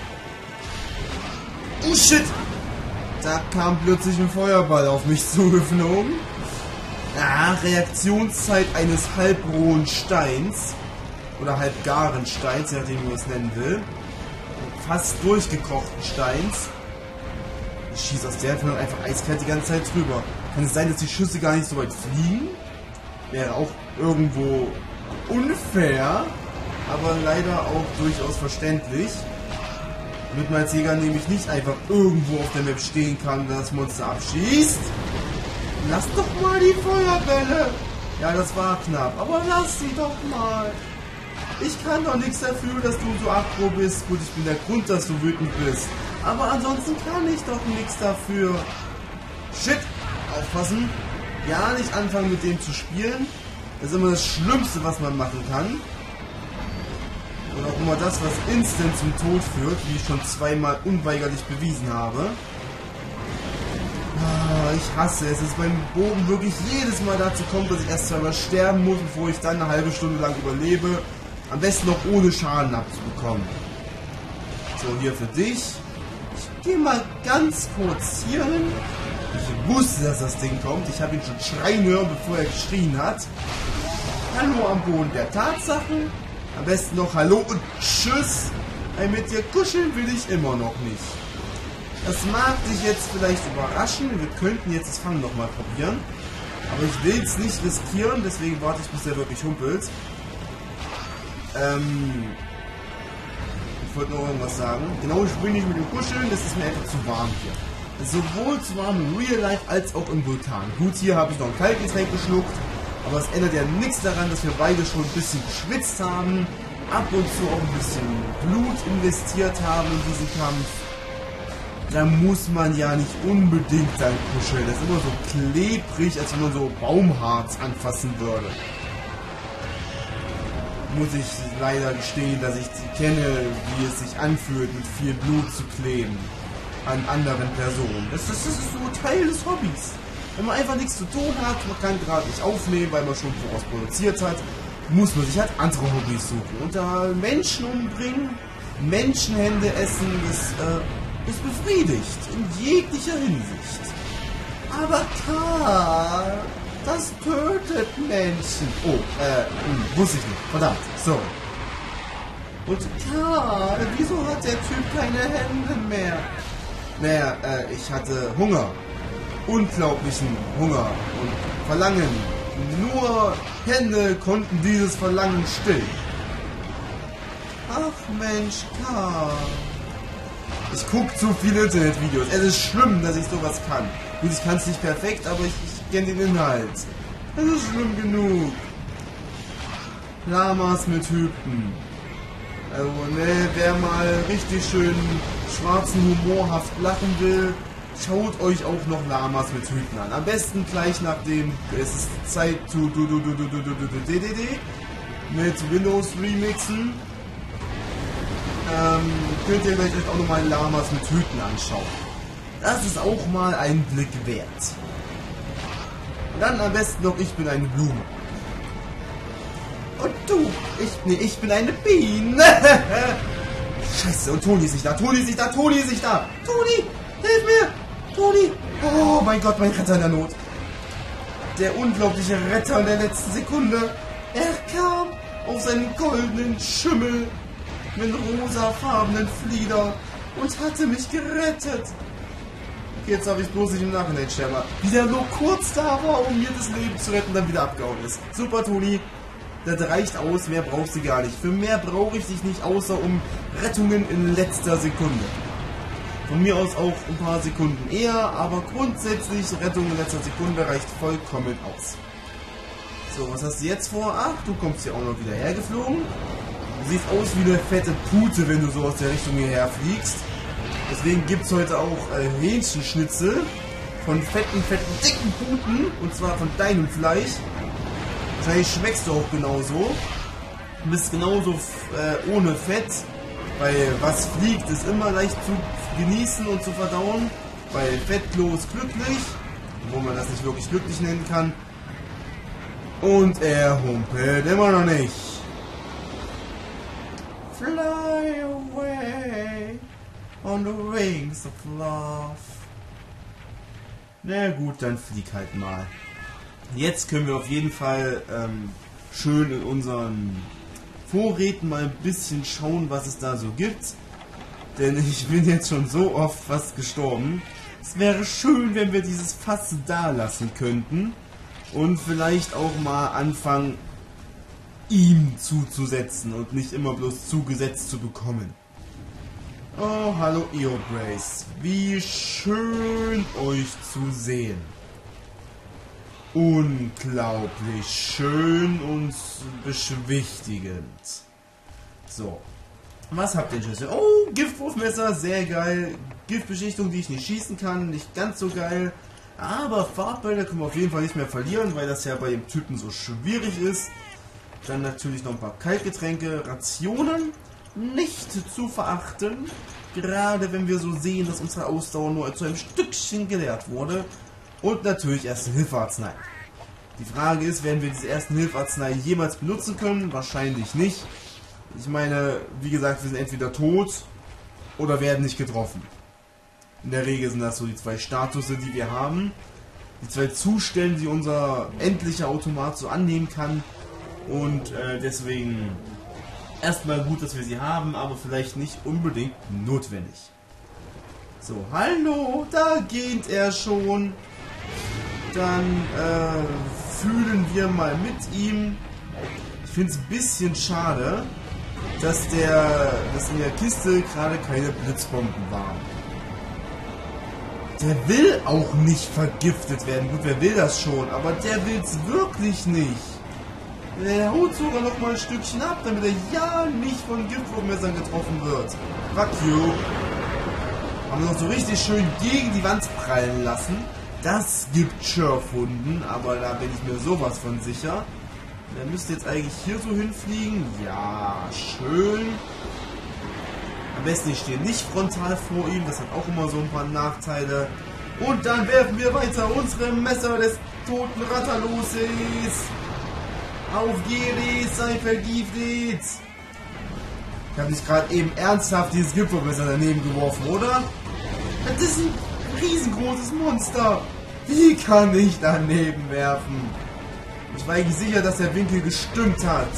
Oh shit! Da kam plötzlich ein Feuerball auf mich zugeflogen. Reaktionszeit eines halbrohen Steins. Oder halbgaren Steins, je nachdem wie man es nennen will. Fast durchgekochten Steins. Ich schieße aus der Entfernung einfach eiskalt die ganze Zeit drüber. Kann es sein, dass die Schüsse gar nicht so weit fliegen? Wäre auch irgendwo unfair, aber leider auch durchaus verständlich. Damit man als Jäger nämlich nicht einfach irgendwo auf der Map stehen kann und das Monster abschießt. Lass doch mal die Feuerbälle! Ja, das war knapp, aber lass sie doch mal! Ich kann doch nichts dafür, dass du so aggro bist. Gut, ich bin der Grund, dass du wütend bist. Aber ansonsten kann ich doch nichts dafür. Shit! Aufpassen! Ja, nicht anfangen mit dem zu spielen. Das ist immer das Schlimmste, was man machen kann. Oder auch immer das, was instant zum Tod führt, wie ich schon zweimal unweigerlich bewiesen habe. Ich hasse es. Es ist beim Bogen wirklich jedes Mal dazu kommt, dass ich erst zweimal sterben muss, bevor ich dann eine halbe Stunde lang überlebe. Am besten noch ohne Schaden abzubekommen. So, hier für dich. Ich gehe mal ganz kurz hier hin. Ich wusste, dass das Ding kommt. Ich habe ihn schon schreien hören, bevor er geschrien hat. Hallo am Boden der Tatsachen. Am besten noch Hallo und Tschüss. Mit dir kuscheln will ich immer noch nicht. Das mag dich jetzt vielleicht überraschen. Wir könnten jetzt das Fangen nochmal probieren. Aber ich will es nicht riskieren, deswegen warte ich, bis er wirklich humpelt. Ich wollte noch irgendwas sagen. Genau, ich will nicht mit dem Kuscheln, das ist mir einfach zu warm hier. Sowohl zu warm im Real Life als auch im Vulkan. Gut, hier habe ich noch ein Kaltgetränk geschluckt, aber es ändert ja nichts daran, dass wir beide schon ein bisschen geschwitzt haben, ab und zu auch ein bisschen Blut investiert haben in diesen Kampf. Da muss man ja nicht unbedingt sein kuscheln. Das ist immer so klebrig, als wenn man so Baumharz anfassen würde. Muss ich leider gestehen, dass ich kenne, wie es sich anfühlt, mit viel Blut zu kleben an anderen Personen. Das ist so Teil des Hobbys. Wenn man einfach nichts zu tun hat, man kann gerade nicht aufnehmen, weil man schon voraus produziert hat, muss man sich halt andere Hobbys suchen. Und da Menschen umbringen, Menschenhände essen, das ist befriedigt, in jeglicher Hinsicht. Aber Karl, das tötet Menschen. Oh, wusste ich nicht. Verdammt, sorry. Und Karl, wieso hat der Typ keine Hände mehr? Naja, ich hatte Hunger. Unglaublichen Hunger und Verlangen. Nur Hände konnten dieses Verlangen stillen. Ach Mensch, Karl. Ich gucke zu viele Internetvideos. Es ist schlimm, dass ich sowas kann. Gut, ich kann es nicht perfekt, aber ich kenne den Inhalt. Es ist schlimm genug. Lamas mit Hüten. Also, ne, wer mal richtig schön schwarzen humorhaft lachen will, schaut euch auch noch Lamas mit Hüten an. Am besten gleich nachdem es ist Zeit zu DDD mit Windows remixen. Könnt ihr euch auch nochmal Lamas mit Hüten anschauen. Das ist auch mal ein Blick wert. Dann am besten noch Ich bin eine Blume. Und du, ich bin eine Biene. Scheiße, und Toni ist nicht da, Toni ist nicht da, Toni ist nicht da. Toni, hilf mir, Toni. Oh mein Gott, mein Retter in der Not. Der unglaubliche Retter in der letzten Sekunde. Er kam auf seinen goldenen Schimmel mit rosafarbenen Flieder und hatte mich gerettet. Jetzt habe ich bloß nicht im Nachhinein sterben. Wie der nur kurz da war, um mir das Leben zu retten, dann wieder abgehauen ist. Super, Toni. Das reicht aus, mehr brauchst du gar nicht. Für mehr brauche ich dich nicht, außer um Rettungen in letzter Sekunde. Von mir aus auch ein paar Sekunden eher, aber grundsätzlich Rettung in letzter Sekunde reicht vollkommen aus. So, was hast du jetzt vor? Ach, du kommst hier auch noch wieder hergeflogen. Du siehst aus wie eine fette Pute, wenn du so aus der Richtung hierher fliegst. Deswegen gibt es heute auch Hähnchenschnitzel von fetten, dicken Puten. Und zwar von deinem Fleisch. Wahrscheinlich schmeckst du auch genauso. Du bist genauso ohne Fett. Weil was fliegt, ist immer leicht zu genießen und zu verdauen. Weil fettlos glücklich. Wo man das nicht wirklich glücklich nennen kann. Und er humpelt immer noch nicht. Fly away on the wings of love. Na gut, dann flieg halt mal. Jetzt können wir auf jeden Fall schön in unseren Vorräten mal ein bisschen schauen, was es da so gibt. Denn ich bin jetzt schon so oft fast gestorben. Es wäre schön, wenn wir dieses Fass da lassen könnten. Und vielleicht auch mal anfangen, ihm zuzusetzen und nicht immer bloß zugesetzt zu bekommen. Oh, hallo Eobrace. Wie schön euch zu sehen. Unglaublich schön und beschwichtigend. So. Was habt ihr denn Schlüssel? Oh, Giftwurfmesser, sehr geil. Giftbeschichtung, die ich nicht schießen kann, nicht ganz so geil. Aber Farbbälle können wir auf jeden Fall nicht mehr verlieren, weil das ja bei dem Typen so schwierig ist. Dann natürlich noch ein paar Kaltgetränke, Rationen, nicht zu verachten. Gerade wenn wir so sehen, dass unsere Ausdauer nur zu einem Stückchen geleert wurde. Und natürlich Erste-Hilfe-Arznei. Die Frage ist, werden wir diese Erste-Hilfe-Arznei jemals benutzen können? Wahrscheinlich nicht. Ich meine, wie gesagt, wir sind entweder tot oder werden nicht getroffen. In der Regel sind das so die zwei Statusse, die wir haben. Die zwei Zustände, die unser endlicher Automat so annehmen kann. Und deswegen erstmal gut, dass wir sie haben, aber vielleicht nicht unbedingt notwendig. So, hallo, da geht er schon. Dann fühlen wir mal mit ihm. Ich finde es ein bisschen schade, dass in der Kiste gerade keine Blitzbomben waren. Der will auch nicht vergiftet werden. Gut, wer will das schon? Aber der will es wirklich nicht. Der haut sogar noch mal ein Stückchen ab, damit er ja nicht von Giftwurfmessern getroffen wird. Fuck you. Haben wir noch so richtig schön gegen die Wand prallen lassen. Das gibt Schürfwunden, aber da bin ich mir sowas von sicher. Der müsste jetzt eigentlich hier so hinfliegen. Ja, schön. Am besten ich stehe nicht frontal vor ihm, das hat auch immer so ein paar Nachteile. Und dann werfen wir weiter unsere Messer des toten Ratterloses. Auf Geris, sei vergiftet. Ich habe nicht gerade eben ernsthaft dieses Giftwurfmesser daneben geworfen, oder? Das ist ein riesengroßes Monster. Wie kann ich daneben werfen? Ich war eigentlich sicher, dass der Winkel gestimmt hat.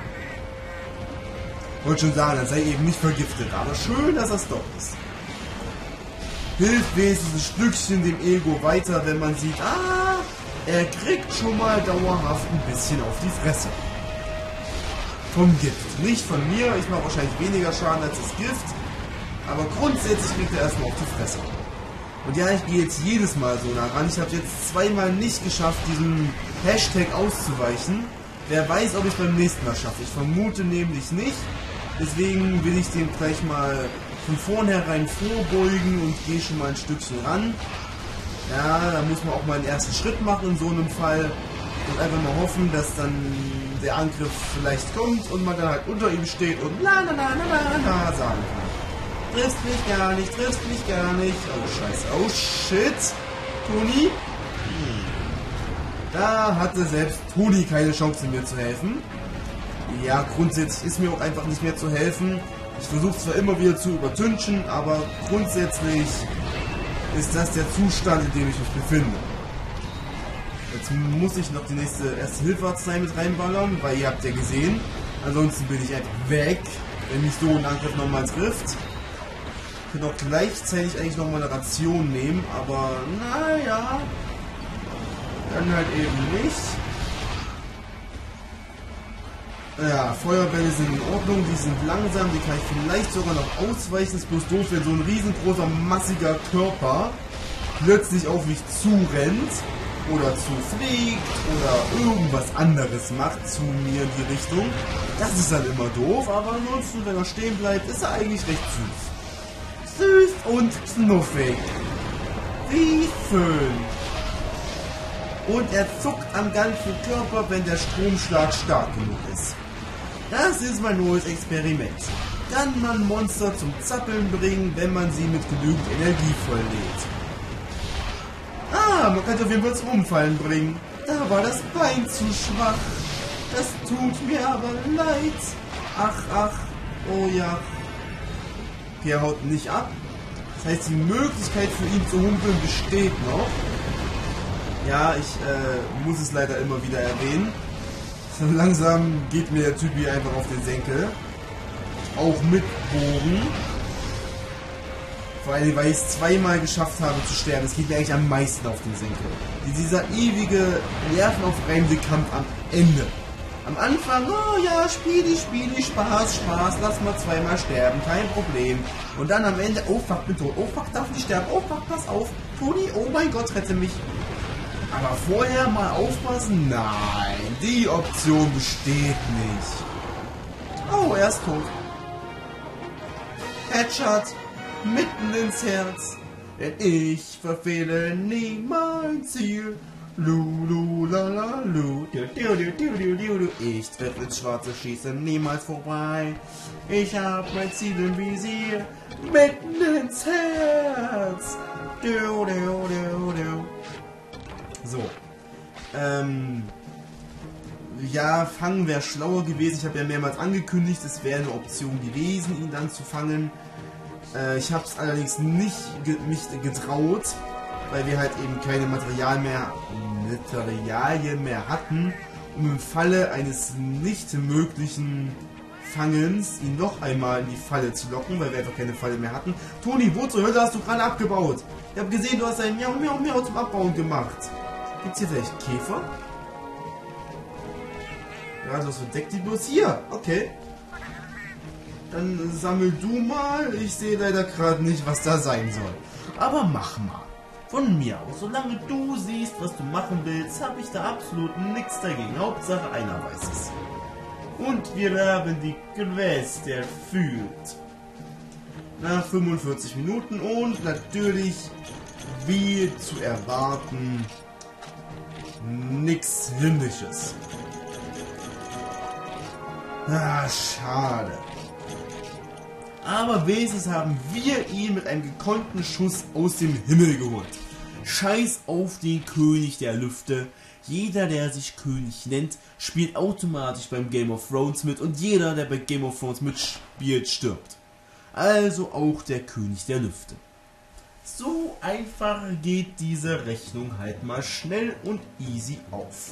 Ich wollte schon sagen, dann sei eben nicht vergiftet, aber schön, dass das doch ist. Hilft wenigstens ein Stückchen dem Ego weiter, wenn man sieht, er kriegt schon mal dauerhaft ein bisschen auf die Fresse. Vom Gift. Nicht von mir, ich mache wahrscheinlich weniger Schaden als das Gift, aber grundsätzlich kriegt er erstmal auf die Fresse. Und ja, ich gehe jetzt jedes Mal so nah ran. Ich habe jetzt zweimal nicht geschafft, diesem Hashtag auszuweichen. Wer weiß, ob ich es beim nächsten Mal schaffe. Ich vermute nämlich nicht. Deswegen will ich dem gleich mal von vornherein vorbeugen und gehe schon mal ein Stückchen ran. Ja, da muss man auch mal einen ersten Schritt machen in so einem Fall. Und einfach mal hoffen, dass dann der Angriff vielleicht kommt und man dann halt unter ihm steht und la la la la la sagen kann. Triffst mich gar nicht, triffst mich gar nicht. Oh scheiße, oh shit. Toni? Da hatte selbst Toni keine Chance, mir zu helfen. Ja, grundsätzlich ist mir auch einfach nicht mehr zu helfen. Ich versuche zwar immer wieder zu übertünchen, aber grundsätzlich ist das der Zustand, in dem ich mich befinde. Jetzt muss ich noch die nächste Erste-Hilfe-Arznei mit reinballern, weil ihr habt ja gesehen, ansonsten bin ich einfach weg, wenn mich so ein Angriff nochmal trifft. Ich könnte auch gleichzeitig eigentlich nochmal eine Ration nehmen, aber naja, dann halt eben nicht. Ja, Feuerbälle sind in Ordnung, die sind langsam, die kann ich vielleicht sogar noch ausweichen. Ist bloß doof, wenn so ein riesengroßer, massiger Körper plötzlich auf mich zurennt oder zufliegt oder irgendwas anderes macht zu mir in die Richtung. Das ist dann immer doof, aber ansonsten, wenn er stehen bleibt, ist er eigentlich recht süß. Süß und knuffig. Wie schön. Und er zuckt am ganzen Körper, wenn der Stromschlag stark genug ist. Das ist mein neues Experiment. Kann man Monster zum Zappeln bringen, wenn man sie mit genügend Energie volllädt. Ah, man kann sie auf jeden Fall zum Umfallen bringen. Da war das Bein zu schwach. Das tut mir aber leid. Ach, ach, oh ja. Okay, er haut nicht ab. Das heißt, die Möglichkeit für ihn zu humpeln besteht noch. Ja, ich muss es leider immer wieder erwähnen. So langsam geht mir der Typ hier einfach auf den Senkel. Auch mit Bogen. Vor allem, weil ich es zweimal geschafft habe zu sterben. Es geht mir eigentlich am meisten auf den Senkel. Dieser ewige, nervenaufreibende Kampf am Ende. Am Anfang, oh ja, Spieli, Spaß, lass mal zweimal sterben, kein Problem. Und dann am Ende, oh fuck, bin tot, oh fuck, darf nicht sterben, oh fuck, pass auf, Toni, oh mein Gott, rette mich. Aber vorher mal aufpassen? Nein, die Option besteht nicht. Oh, er ist tot. Headshot, mitten ins Herz. Denn ich verfehle nie mein Ziel. Lulu, la, lu. Ich treffe ins schwarze Schießen niemals vorbei. Ich hab mein Ziel im Visier. Mitten ins Herz. So. Ja, fangen wäre schlauer gewesen. Ich habe ja mehrmals angekündigt, es wäre eine Option gewesen, ihn dann zu fangen. Ich habe es allerdings nicht mich getraut, weil wir halt eben keine Materialien mehr hatten, um im Falle eines nicht möglichen Fangens ihn noch einmal in die Falle zu locken, weil wir einfach keine Falle mehr hatten. Toni, wo zur Hölle hast du gerade abgebaut? Ich habe gesehen, du hast ein Miau, Miau, Miau zum Abbauen gemacht. Gibt's hier vielleicht Käfer? Ja, das verdeckt die bloß hier. Okay. Dann sammel du mal. Ich sehe leider gerade nicht, was da sein soll. Aber mach mal. Von mir aus. Solange du siehst, was du machen willst, habe ich da absolut nichts dagegen. Hauptsache einer weiß es. Und wir haben die Quest erfüllt. Nach 45 Minuten und natürlich, wie zu erwarten, nichts Himmlisches. Ah, schade. Aber wenigstens haben wir ihn mit einem gekonnten Schuss aus dem Himmel geholt. Scheiß auf den König der Lüfte. Jeder, der sich König nennt, spielt automatisch beim Game of Thrones mit und jeder, der bei Game of Thrones mitspielt, stirbt. Also auch der König der Lüfte. So einfach geht diese Rechnung halt mal schnell und easy auf.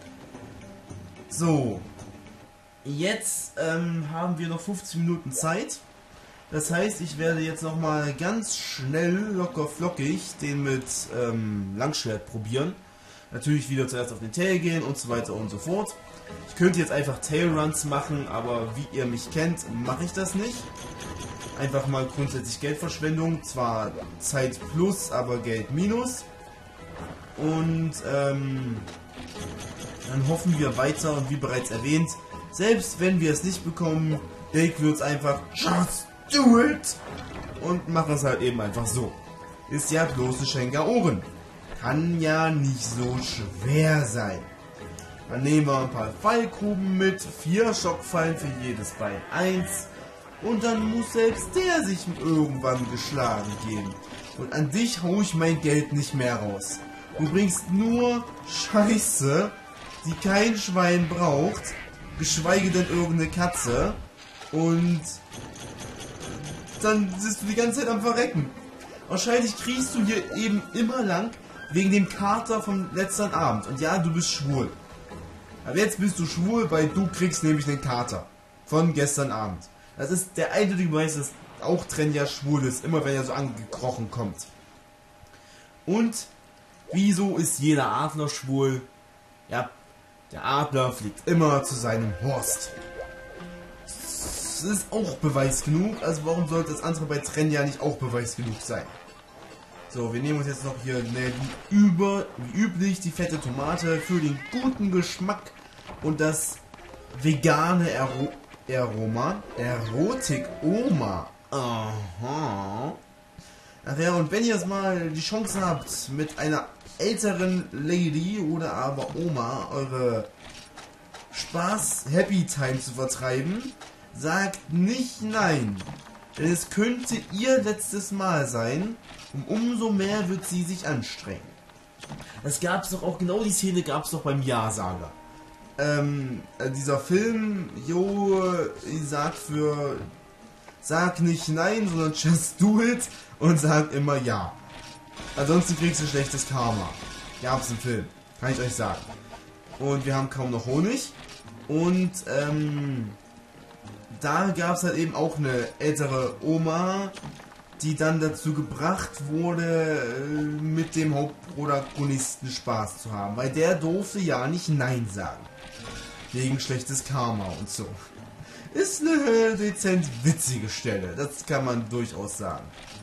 So, jetzt haben wir noch 15 Minuten Zeit. Das heißt, ich werde jetzt nochmal ganz schnell, locker flockig, den mit Langschwert probieren. Natürlich wieder zuerst auf den Tail gehen und so weiter und so fort. Ich könnte jetzt einfach Tailruns machen, aber wie ihr mich kennt, mache ich das nicht. Einfach mal grundsätzlich Geldverschwendung, zwar Zeit plus, aber Geld minus. Und dann hoffen wir weiter und wie bereits erwähnt, selbst wenn wir es nicht bekommen, Jake wird es einfach just do it und machen es halt eben einfach so. Ist ja bloß ein Schenker Ohren. Kann ja nicht so schwer sein. Dann nehmen wir ein paar Fallgruben mit, 4 Schockfallen für jedes Bein 1. Und dann muss selbst der sich irgendwann geschlagen geben. Und an dich hau ich mein Geld nicht mehr raus. Du bringst nur Scheiße, die kein Schwein braucht, geschweige denn irgendeine Katze. Und dann bist du die ganze Zeit am Verrecken. Wahrscheinlich kriegst du hier eben immer lang wegen dem Kater vom letzten Abend. Und ja, du bist schwul. Aber jetzt bist du schwul, weil du kriegst nämlich den Kater von gestern Abend. Das ist der eindeutige Beweis, dass auch Trenja schwul ist, immer wenn er so angekrochen kommt. Und wieso ist jeder Adler schwul? Ja, Der Adler fliegt immer zu seinem Horst. Das ist auch Beweis genug, also warum sollte das andere bei Trenja nicht auch Beweis genug sein? So, wir nehmen uns jetzt noch hier wie üblich die fette Tomate für den guten Geschmack und das vegane Aroma. Erotik-Oma. Aha. Ach ja, und wenn ihr es mal die Chance habt, mit einer älteren Lady oder aber Oma eure Spaß-Happy-Time zu vertreiben, sagt nicht nein. Denn es könnte ihr letztes Mal sein und umso mehr wird sie sich anstrengen. Das gab es doch auch, genau die Szene gab es doch beim Ja-Sager. Dieser Film, sag nicht nein, sondern just do it und sag immer ja. Ansonsten kriegst du schlechtes Karma. Gab's im Film, kann ich euch sagen. Und wir haben kaum noch Honig. Und da gab es halt eben auch eine ältere Oma, die dann dazu gebracht wurde, mit dem Hauptprotagonisten Spaß zu haben. Weil der durfte ja nicht nein sagen. Wegen schlechtes Karma und so. Ist eine dezent witzige Stelle, das kann man durchaus sagen.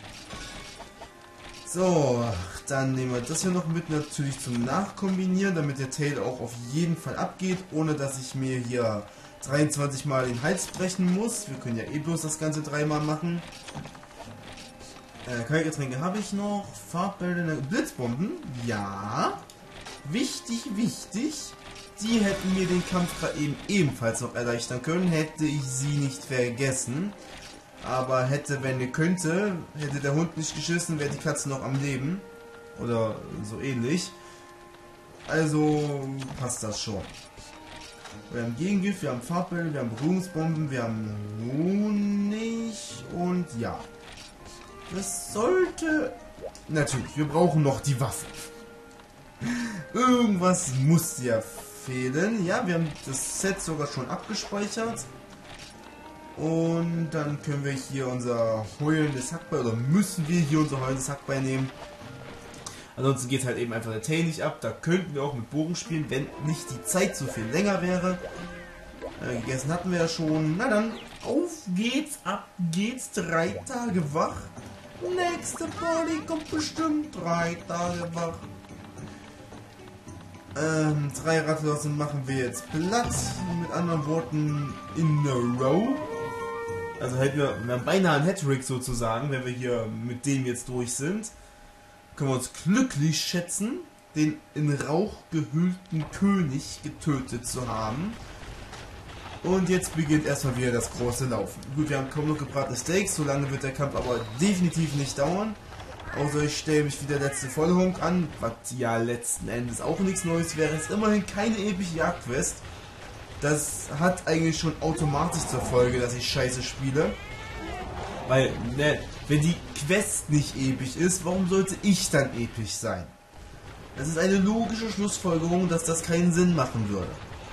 So, dann nehmen wir das hier noch mit, natürlich zum Nachkombinieren, damit der Tail auch auf jeden Fall abgeht, ohne dass ich mir hier 23 Mal den Hals brechen muss. Wir können ja eh bloß das Ganze 3-mal machen. Kaltgetränke habe ich noch. Farbbälle, Blitzbomben. Ja. Wichtig, wichtig. Die hätten mir den Kampf gerade eben ebenfalls noch erleichtern können, hätte ich sie nicht vergessen. Aber hätte, wenn ihr könnte, hätte der Hund nicht geschissen, wäre die Katze noch am Leben. Oder so ähnlich. Also passt das schon. Wir haben Gegengift, wir haben Farbbälle, wir haben Berührungsbomben, wir haben Honig und ja. Das sollte... Natürlich, wir brauchen noch die Waffe. Irgendwas muss ja fehlen. Ja, wir haben das Set sogar schon abgespeichert. Und dann können wir hier unser heulendes Hackbeil, oder müssen wir hier unser heulendes Hackbeil nehmen. Ansonsten geht halt eben einfach der Tail nicht ab. Da könnten wir auch mit Bogen spielen, wenn nicht die Zeit so viel länger wäre. Gegessen hatten wir ja schon. Na dann, auf geht's, ab geht's. 3 Tage wach. Nächste Party kommt bestimmt 3 Tage wach. 3 Radlosen machen wir jetzt platt. Mit anderen Worten, in a row. Also hätten wir haben beinahe einen Hattrick sozusagen, wenn wir hier mit dem jetzt durch sind. Können wir uns glücklich schätzen, den in Rauch gehüllten König getötet zu haben. Und jetzt beginnt erstmal wieder das große Laufen. Gut, wir haben kaum noch gebratene Steaks, so lange wird der Kampf aber definitiv nicht dauern. Außer ich stelle mich wieder letzte Vollhunk an, was ja letzten Endes auch nichts Neues wäre. Ist immerhin keine epische Jagdquest. Das hat eigentlich schon automatisch zur Folge, dass ich scheiße spiele. Weil, ne, wenn die Quest nicht episch ist, warum sollte ich dann episch sein? Das ist eine logische Schlussfolgerung, dass das keinen Sinn machen würde.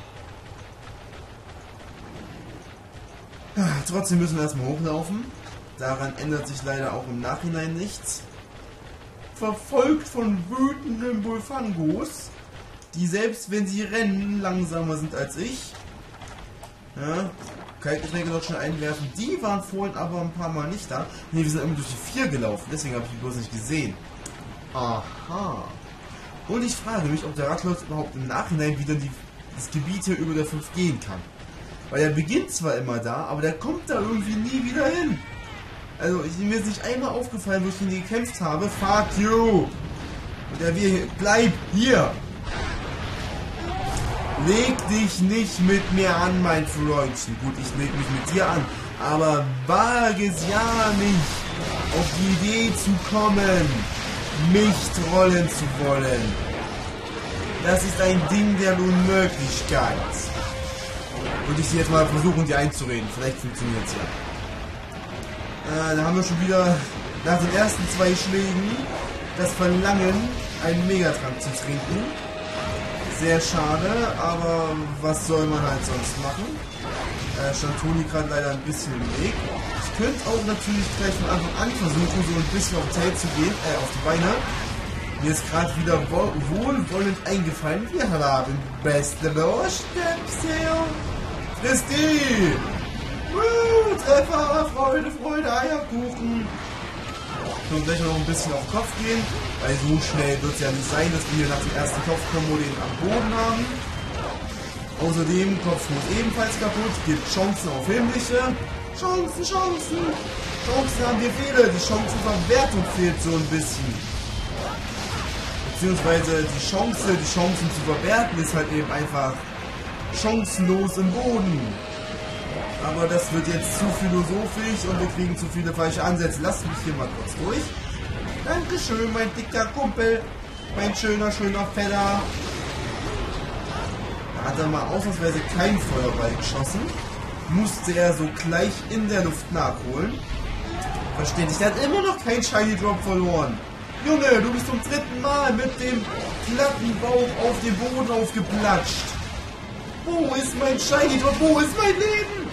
Trotzdem müssen wir erstmal hochlaufen. Daran ändert sich leider auch im Nachhinein nichts. Verfolgt von wütenden Bulfangos, die selbst wenn sie rennen, langsamer sind als ich. Ja, Kaltgetränke noch schnell einwerfen. Die waren vorhin aber ein paar Mal nicht da. Ne, wir sind immer durch die 4 gelaufen, deswegen habe ich die bloß nicht gesehen. Aha. Und ich frage mich, ob der Radlos überhaupt im Nachhinein wieder das Gebiet hier über der 5 gehen kann. Weil er beginnt zwar immer da, aber der kommt da irgendwie nie wieder hin. Also mir ist nicht einmal aufgefallen, wo ich gegen ihn gekämpft habe. Fuck you! Und er will, bleib hier! Leg dich nicht mit mir an, mein Freundchen. Gut, ich leg mich mit dir an. Aber wage es ja nicht, auf die Idee zu kommen, mich trollen zu wollen. Das ist ein Ding der Unmöglichkeit. Und ich sie jetzt mal versuchen, die einzureden. Vielleicht funktioniert es ja. Da haben wir schon wieder nach den ersten 2 Schlägen das Verlangen, einen Megatrank zu trinken. Sehr schade, aber was soll man halt sonst machen? Stand Toni gerade leider ein bisschen im Weg. Ich könnte auch natürlich gleich von Anfang an versuchen, so ein bisschen auf Tail zu gehen, auf die Beine. Mir ist gerade wieder wohlwollend eingefallen, wir haben beste Wurststäbchen. Friss die! Treffer, Freude, Freude, Eierkuchen. Ich will gleich noch ein bisschen auf den Kopf gehen, weil so schnell wird es ja nicht sein, dass wir hier nach dem ersten Kopfkombo den am Boden haben. Außerdem, Kopfschuss ebenfalls kaputt, gibt Chancen auf himmlische. Chancen haben wir viele, die Chancenverwertung fehlt so ein bisschen. Beziehungsweise die Chancen zu verwerten ist halt eben einfach chancenlos im Boden. Aber das wird jetzt zu philosophisch und wir kriegen zu viele falsche Ansätze. Lass mich hier mal kurz durch. Dankeschön, mein dicker Kumpel. Mein schöner Feller. Da hat er mal ausnahmsweise keinen Feuerball geschossen. Musste er so gleich in der Luft nachholen. Verständlich, der hat immer noch keinen Shiny Drop verloren. Junge, du bist zum 3. Mal mit dem platten Bauch auf den Boden aufgeplatscht. Wo ist mein Shiny Drop? Wo ist mein Leben?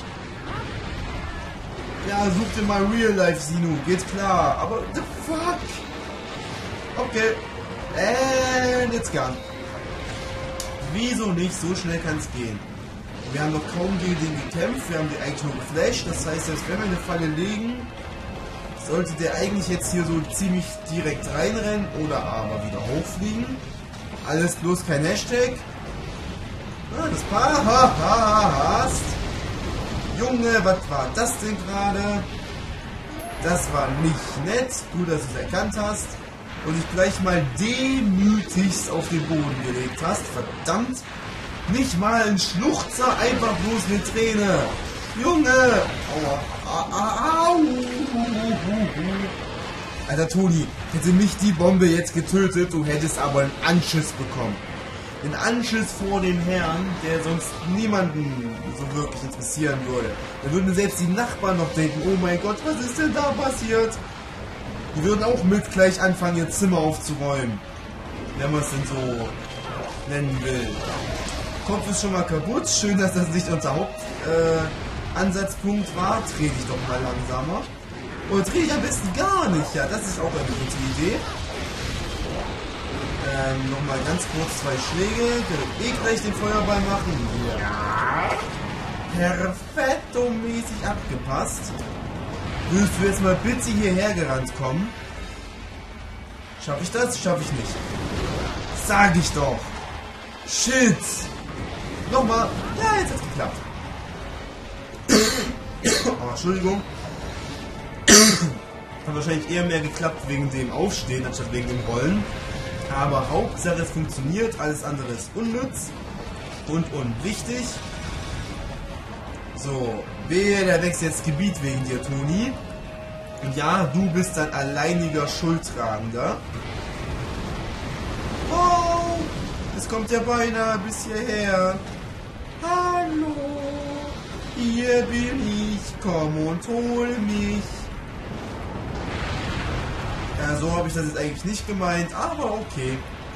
Ja, such dir mal Real Life, Sinu. Geht klar. Aber the fuck? Okay. And it's gone. Wieso nicht? So schnell kann es gehen. Wir haben noch kaum gegen den gekämpft. Wir haben die eigentlich nur geflasht. Das heißt, selbst wenn wir eine Falle legen, sollte der eigentlich jetzt hier so ziemlich direkt reinrennen oder aber wieder hochfliegen. Alles bloß kein Hashtag. Ah, das Paar hast. Junge, was war das denn gerade? Das war nicht nett. Gut, dass du es erkannt hast. Und dich gleich mal demütigst auf den Boden gelegt hast. Verdammt. Nicht mal ein Schluchzer, einfach bloß eine Träne. Junge. Aua. Au. Alter Toni, hätte mich die Bombe jetzt getötet, du hättest aber einen Anschiss bekommen. Ein Anschiss vor dem Herrn, der sonst niemanden so wirklich interessieren würde. Da würden selbst die Nachbarn noch denken, oh mein Gott, was ist denn da passiert? Die würden auch mit gleich anfangen, ihr Zimmer aufzuräumen. Wenn man es denn so nennen will. Kopf ist schon mal kaputt. Schön, dass das nicht unser Hauptansatzpunkt war. Dreh dich doch mal langsamer. Und dreh dich am besten gar nicht. Ja, das ist auch eine gute Idee. Nochmal ganz kurz 2 Schläge. Der gleich den Feuerball machen. Ja. Perfetto-mäßig abgepasst. Willst du jetzt mal bitte hierher gerannt kommen? Schaffe ich das? Schaffe ich nicht. Sag ich doch. Shit. Nochmal. Ja, jetzt hat's geklappt. Oh, Entschuldigung. Hat wahrscheinlich eher mehr geklappt wegen dem Aufstehen, anstatt wegen dem Rollen. Aber Hauptsache es funktioniert, alles andere ist unnütz und unwichtig. So, wehe, der wechselt jetzt Gebiet wegen dir, Toni. Und ja, du bist ein alleiniger Schuldtragender. Oh, es kommt ja beinahe bis hierher. Hallo, hier bin ich, komm und hol mich. Ja, so habe ich das jetzt eigentlich nicht gemeint, aber okay.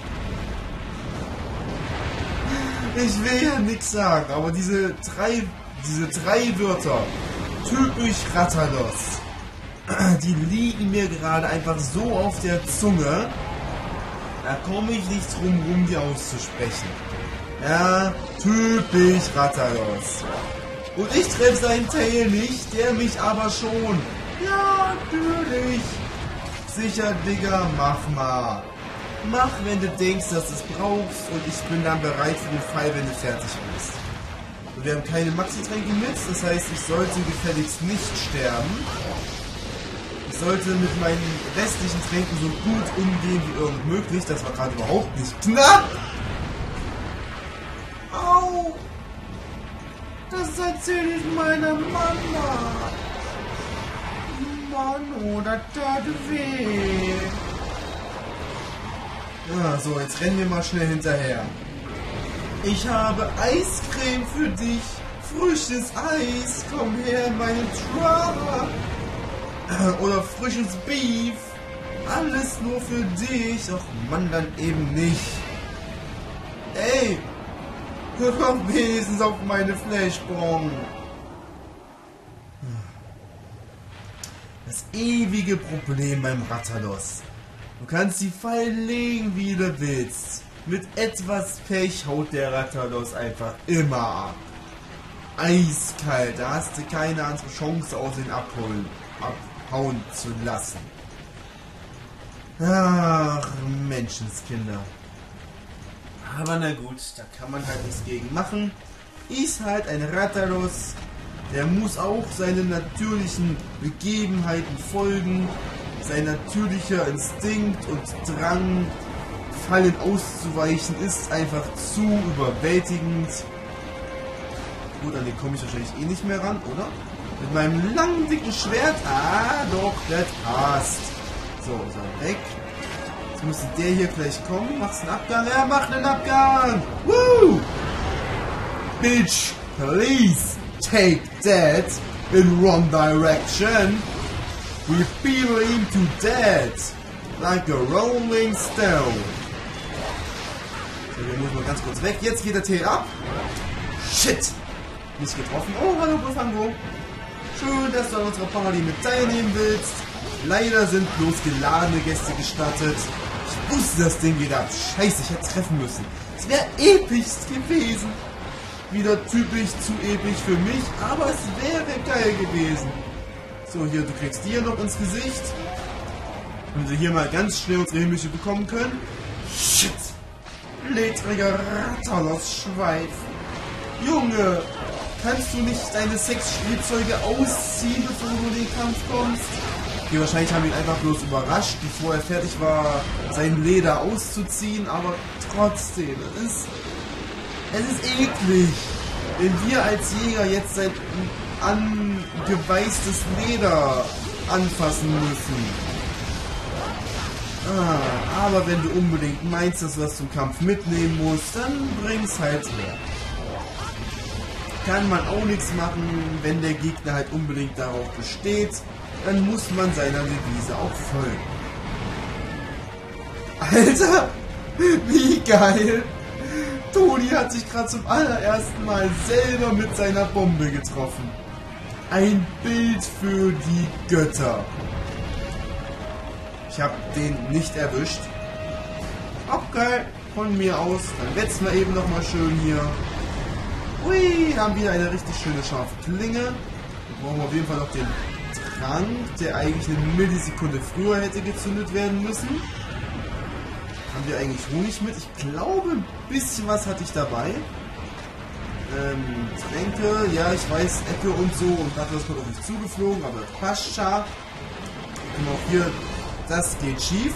Ich will ja nichts sagen, aber diese drei Wörter, typisch Rathalos, die liegen mir gerade einfach so auf der Zunge, da komme ich nicht drum rum, die auszusprechen. Ja, typisch Rathalos. Und ich treffe seinen Tail nicht, der mich aber schon. Ja, natürlich. Sicher, Digga, mach mal. Mach, wenn du denkst, dass du es brauchst, und ich bin dann bereit für den Fall, wenn du fertig bist. Und wir haben keine Maxi-Tränke mit, das heißt, ich sollte gefälligst nicht sterben. Ich sollte mit meinen restlichen Tränken so gut umgehen wie irgend möglich. Das war gerade überhaupt nicht knapp. Au! Das erzähle ich meiner Mama. Mann, das tat weh. Ja, so, jetzt rennen wir mal schnell hinterher. Ich habe Eiscreme für dich. Frisches Eis. Komm her, meine Truck. Oder frisches Beef. Alles nur für dich. Ach Mann, dann eben nicht. Ey, hör doch wenigstens auf meine Flashbomb. Das ewige Problem beim Rathalos. Du kannst sie fallen legen, wie du willst. Mit etwas Pech haut der Rathalos einfach immer ab. Eiskalt, da hast du keine andere Chance, aus den abhauen zu lassen. Ach, Menschenskinder. Aber na gut, da kann man halt nichts gegen machen. Ist halt ein Rathalos, der muss auch seinen natürlichen Begebenheiten folgen. Sein natürlicher Instinkt und Drang, Fallen auszuweichen, ist einfach zu überwältigend. Gut, an den komme ich wahrscheinlich eh nicht mehr ran, oder? Mit meinem langen, dicken Schwert. Ah, doch, das passt. So, ist er weg. Jetzt müsste der hier gleich kommen. Machst einen Abgang? Er macht einen Abgang! Woo! Bitch, please take that in one direction. We feel him to death like a rolling stone. So, den muss man ganz kurz weg. Jetzt geht der Tee ab. Shit! Nicht getroffen. Oh, hallo Bufango. Schön, dass du an unserer Party mit teilnehmen willst. Leider sind bloß geladene Gäste gestattet. Ich wusste, das Ding geht ab. Scheiße, ich hätte treffen müssen. Es wäre episch gewesen. Wieder typisch zu episch für mich, aber es wäre geil gewesen. So, hier, du kriegst die hier noch ins Gesicht. Und wir hier mal ganz schnell unsere Himmlische bekommen können. Shit! Ledriger Rathalos-Schweif. Junge, kannst du nicht deine Sexspielzeuge ausziehen, bevor du in den Kampf kommst? Okay, wahrscheinlich haben wir ihn einfach bloß überrascht, bevor er fertig war, sein Leder auszuziehen, aber trotzdem, es ist eklig, wenn wir als Jäger jetzt sein angeweißtes Leder anfassen müssen. Aber wenn du unbedingt meinst, dass du das zum Kampf mitnehmen musst, dann bring's halt her. Kann man auch nichts machen, wenn der Gegner halt unbedingt darauf besteht, dann muss man seiner Devise auch folgen. Alter, wie geil! Toni hat sich gerade zum allerersten Mal selber mit seiner Bombe getroffen. Ein Bild für die Götter. Ich habe den nicht erwischt. Okay, von mir aus. Dann wetzen wir eben nochmal schön hier. Ui, haben wir eine richtig schöne scharfe Klinge. Wir brauchen auf jeden Fall noch den Trank, der eigentlich eine Millisekunde früher hätte gezündet werden müssen. Haben wir eigentlich Honig mit? Ich glaube, ein bisschen was hatte ich dabei. Tränke, ja, ich weiß, Ecke und so. Und dafür ist man auf mich zugeflogen, aber das passt scharf. Und auch hier, das geht schief.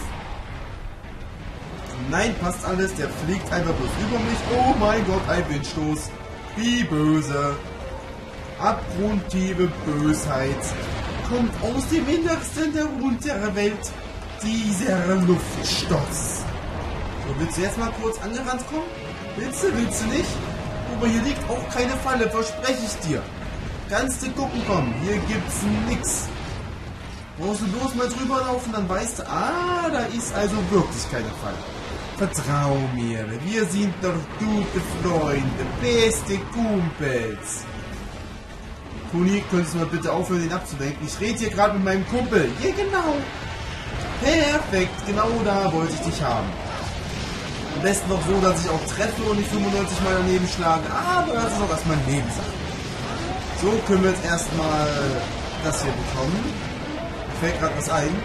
Nein, passt alles. Der fliegt einfach bloß über mich. Oh mein Gott, ein Windstoß. Wie böse. Abgrundtiefe Bösheit kommt aus dem Innersten der unteren Welt. Dieser Luftstoß. So, willst du jetzt mal kurz angerannt kommen? Willst du nicht? Aber hier liegt auch keine Falle, verspreche ich dir. Kannst du gucken kommen, hier gibt's nix. Brauchst du bloß mal drüber laufen, dann weißt du, da ist also wirklich keine Falle. Vertrau mir, wir sind doch gute Freunde, beste Kumpels. Toni, könntest du mal bitte aufhören, ihn abzulenken? Ich rede hier gerade mit meinem Kumpel. Ja, genau. Perfekt, genau da wollte ich dich haben. Am besten noch so, dass ich auch treffe und nicht 95 Mal daneben schlage. Aber das ist auch erstmal Nebensache. So können wir jetzt erstmal das hier bekommen. Mir fällt gerade was ein.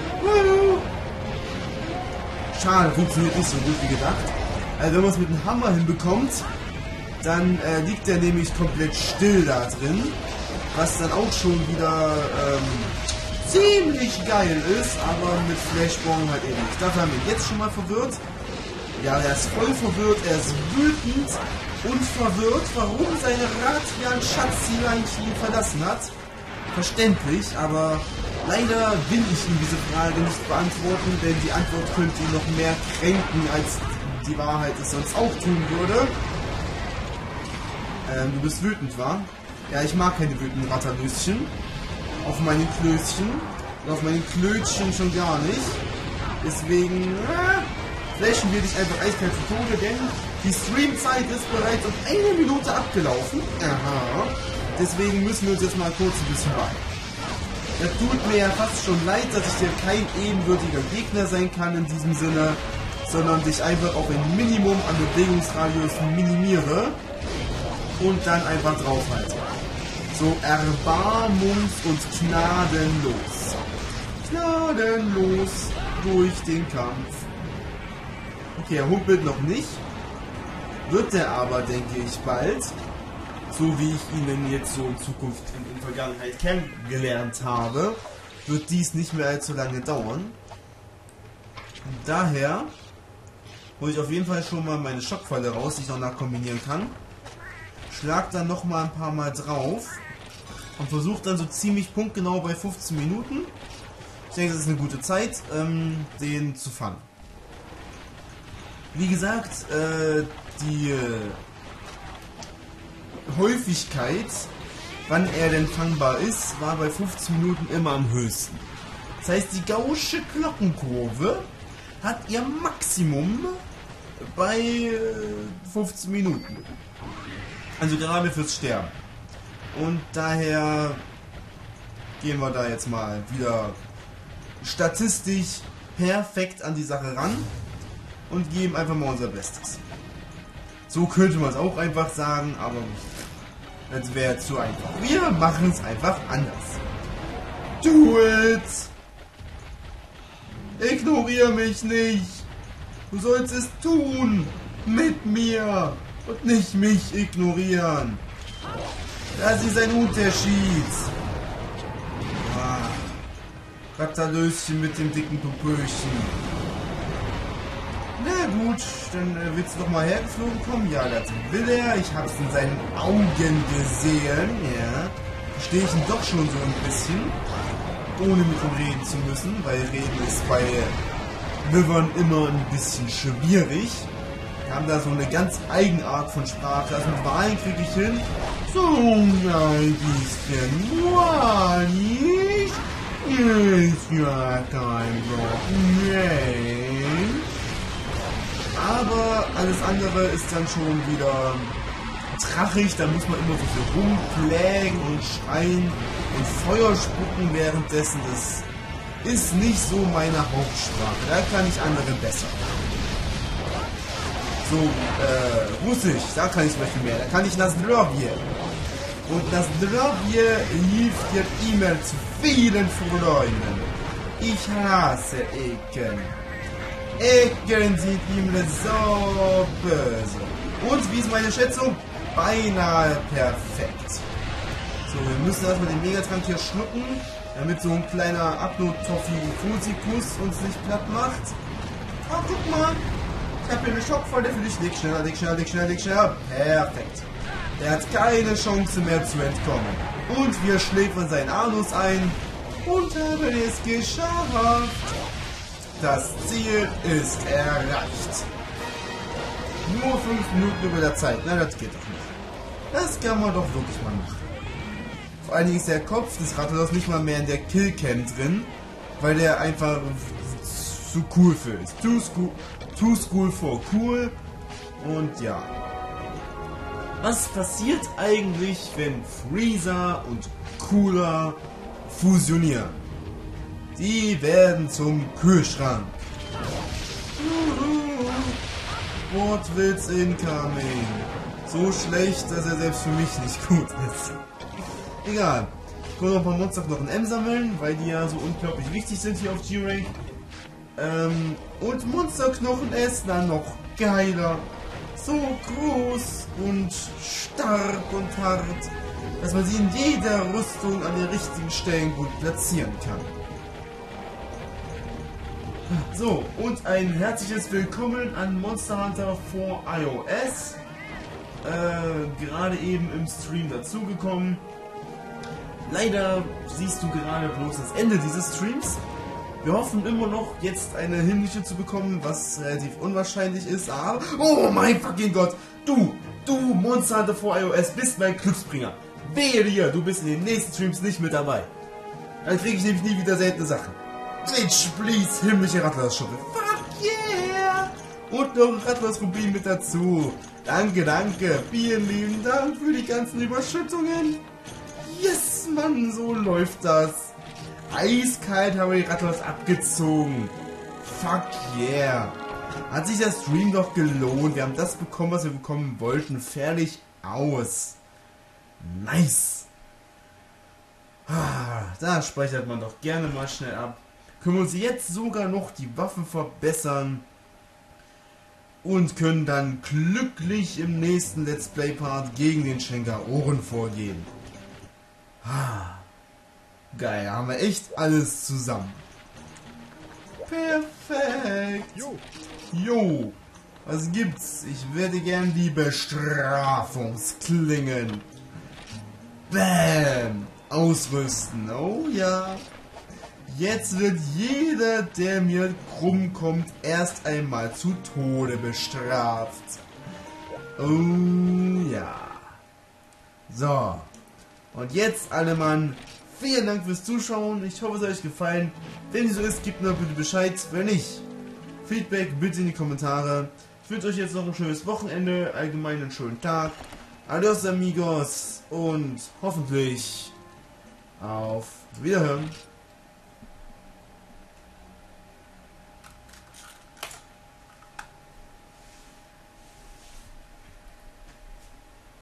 Schade, funktioniert nicht so gut wie gedacht. Also wenn man es mit dem Hammer hinbekommt, dann liegt der nämlich komplett still da drin. Was dann auch schon wieder ziemlich geil ist, aber mit Flashbang halt eben nicht. Dafür haben wir ihn jetzt schon mal verwirrt. Ja, er ist voll verwirrt, er ist wütend und verwirrt, warum seine Rathian-Schatzzieleinchen ihn verlassen hat. Verständlich, aber leider will ich ihm diese Frage nicht beantworten, denn die Antwort könnte ihn noch mehr kränken, als die Wahrheit es sonst auch tun würde. Du bist wütend, wa? Ja, ich mag keine wütenden Ratterlöschen. Auf meinen Klößchen. Und auf meinen Klötchen schon gar nicht. Deswegen flashen wir dich einfach eiskalt zu Tode, denn die Streamzeit ist bereits um 1 Minute abgelaufen. Aha. Deswegen müssen wir uns jetzt mal kurz ein bisschen beeilen. Das tut mir ja fast schon leid, dass ich dir kein ebenbürtiger Gegner sein kann in diesem Sinne, sondern dich einfach auf ein Minimum an Bewegungsradius minimiere und dann einfach draufhalte. So erbarmungs- und gnadenlos. Gnadenlos durch den Kampf. Okay, er humpelt noch nicht. Wird er aber, denke ich, bald. So wie ich ihn jetzt so in Zukunft in Vergangenheit kennengelernt habe, wird dies nicht mehr allzu lange dauern. Und daher hole ich auf jeden Fall schon mal meine Schockfalle raus, die ich noch nachkombinieren kann. Schlag dann noch mal ein paar Mal drauf und versuche dann so ziemlich punktgenau bei 15 Minuten. Ich denke, das ist eine gute Zeit, den zu fangen. Wie gesagt, die Häufigkeit, wann er denn fangbar ist, war bei 15 Minuten immer am höchsten. Das heißt, die gaußsche Glockenkurve hat ihr Maximum bei 15 Minuten. Also gerade fürs Sterben. Und daher gehen wir da jetzt mal wieder statistisch perfekt an die Sache ran und geben einfach mal unser Bestes. So könnte man es auch einfach sagen, aber das wäre zu einfach. Wir machen es einfach anders. Do it! Ignoriere mich nicht! Du sollst es tun! Mit mir! Und nicht mich ignorieren! Das ist ein Unterschied! Katalöschen mit dem dicken Popöchen. Na gut, dann willst du doch mal hergeflogen kommen? Ja, das will er. Ich hab's in seinen Augen gesehen. Ja. Verstehe ich ihn doch schon so ein bisschen. Ohne mit ihm reden zu müssen, weil reden ist bei Wivern immer ein bisschen schwierig. Wir haben da so eine ganz Eigenart von Sprache. Also mit Wahlen kriege ich hin. So ein bisschen nicht. Ist ja kein Problem. Aber alles andere ist dann schon wieder trachig, da muss man immer so viel rumplägen und schreien und Feuer spucken währenddessen. Das ist nicht so meine Hauptsprache, da kann ich andere besser. So, Russisch, da kann ich zum Beispiel mehr, da kann ich Nazdrovje. Und Nazdrovje hilft jetzt immer zu vielen Freunden. Ich hasse Ecken. Ecken sind ihm so böse. Und wie ist meine Schätzung? Beinahe perfekt. So, wir müssen erstmal den Megatrank hier schlucken, damit so ein kleiner Abnotoffi-Fusikus uns nicht platt macht. Oh, guck mal. Ich habe hier eine Schockfalle für dich. Leg schneller, leg schneller, leg schneller, leg schneller. Perfekt. Er hat keine Chance mehr zu entkommen. Und wir schläfern seinen Anus ein und haben es geschafft. Das Ziel ist erreicht. Nur 5 Minuten über der Zeit. Nein, das geht doch nicht. Das kann man doch wirklich mal machen. Vor allen Dingen ist der Kopf des Rattlers nicht mal mehr in der Killcam drin, weil der einfach zu cool für ist. Too school for cool. Und ja. Was passiert eigentlich, wenn Freezer und Cooler fusionieren? Die werden zum Kühlschrank. Wortwitz incoming. So schlecht, dass er selbst für mich nicht gut ist. Egal. Ich kann noch ein paar Monster noch in M sammeln, weil die ja so unglaublich wichtig sind hier auf G-Rank. Und Monsterknochen essen dann noch geiler. So groß und stark und hart, dass man sie in jeder Rüstung an den richtigen Stellen gut platzieren kann. So, und ein herzliches Willkommen an Monster Hunter 4 iOS. Gerade eben im Stream dazugekommen. Leider siehst du gerade bloß das Ende dieses Streams. Wir hoffen immer noch, jetzt eine himmlische zu bekommen, was relativ unwahrscheinlich ist, aber... Oh mein fucking Gott! Du Monster Hunter 4 iOS bist mein Glücksbringer. Wehe dir, du bist in den nächsten Streams nicht mit dabei. Dann kriege ich nämlich nie wieder seltene Sachen. Bitch, please, himmlische Rattlers-Schuppe. Fuck yeah! Und noch ein Rattlers-Rubin mit dazu. Danke, danke. Vielen lieben Dank für die ganzen Überschüttungen. Yes, Mann, so läuft das. Eiskalt haben wir die Rathaus abgezogen. Fuck yeah. Hat sich der Stream doch gelohnt. Wir haben das bekommen, was wir bekommen wollten. Fertig aus. Nice. Da speichert man doch gerne mal schnell ab. Können wir uns jetzt sogar noch die Waffen verbessern. Und können dann glücklich im nächsten Let's Play Part gegen den Schenker-Ohren vorgehen. Geil, haben wir echt alles zusammen. Perfekt. Jo, was gibt's? Ich werde gern die Bestrafungsklingen. Bam. Ausrüsten. Oh ja. Jetzt wird jeder, der mir krumm kommt, erst einmal zu Tode bestraft. Oh ja. So. Und jetzt alle Mann, vielen Dank fürs Zuschauen. Ich hoffe, es hat euch gefallen. Wenn es so ist, gebt mir bitte Bescheid. Wenn nicht, Feedback bitte in die Kommentare. Ich wünsche euch jetzt noch ein schönes Wochenende, allgemein einen schönen Tag. Adios amigos und hoffentlich auf Wiederhören.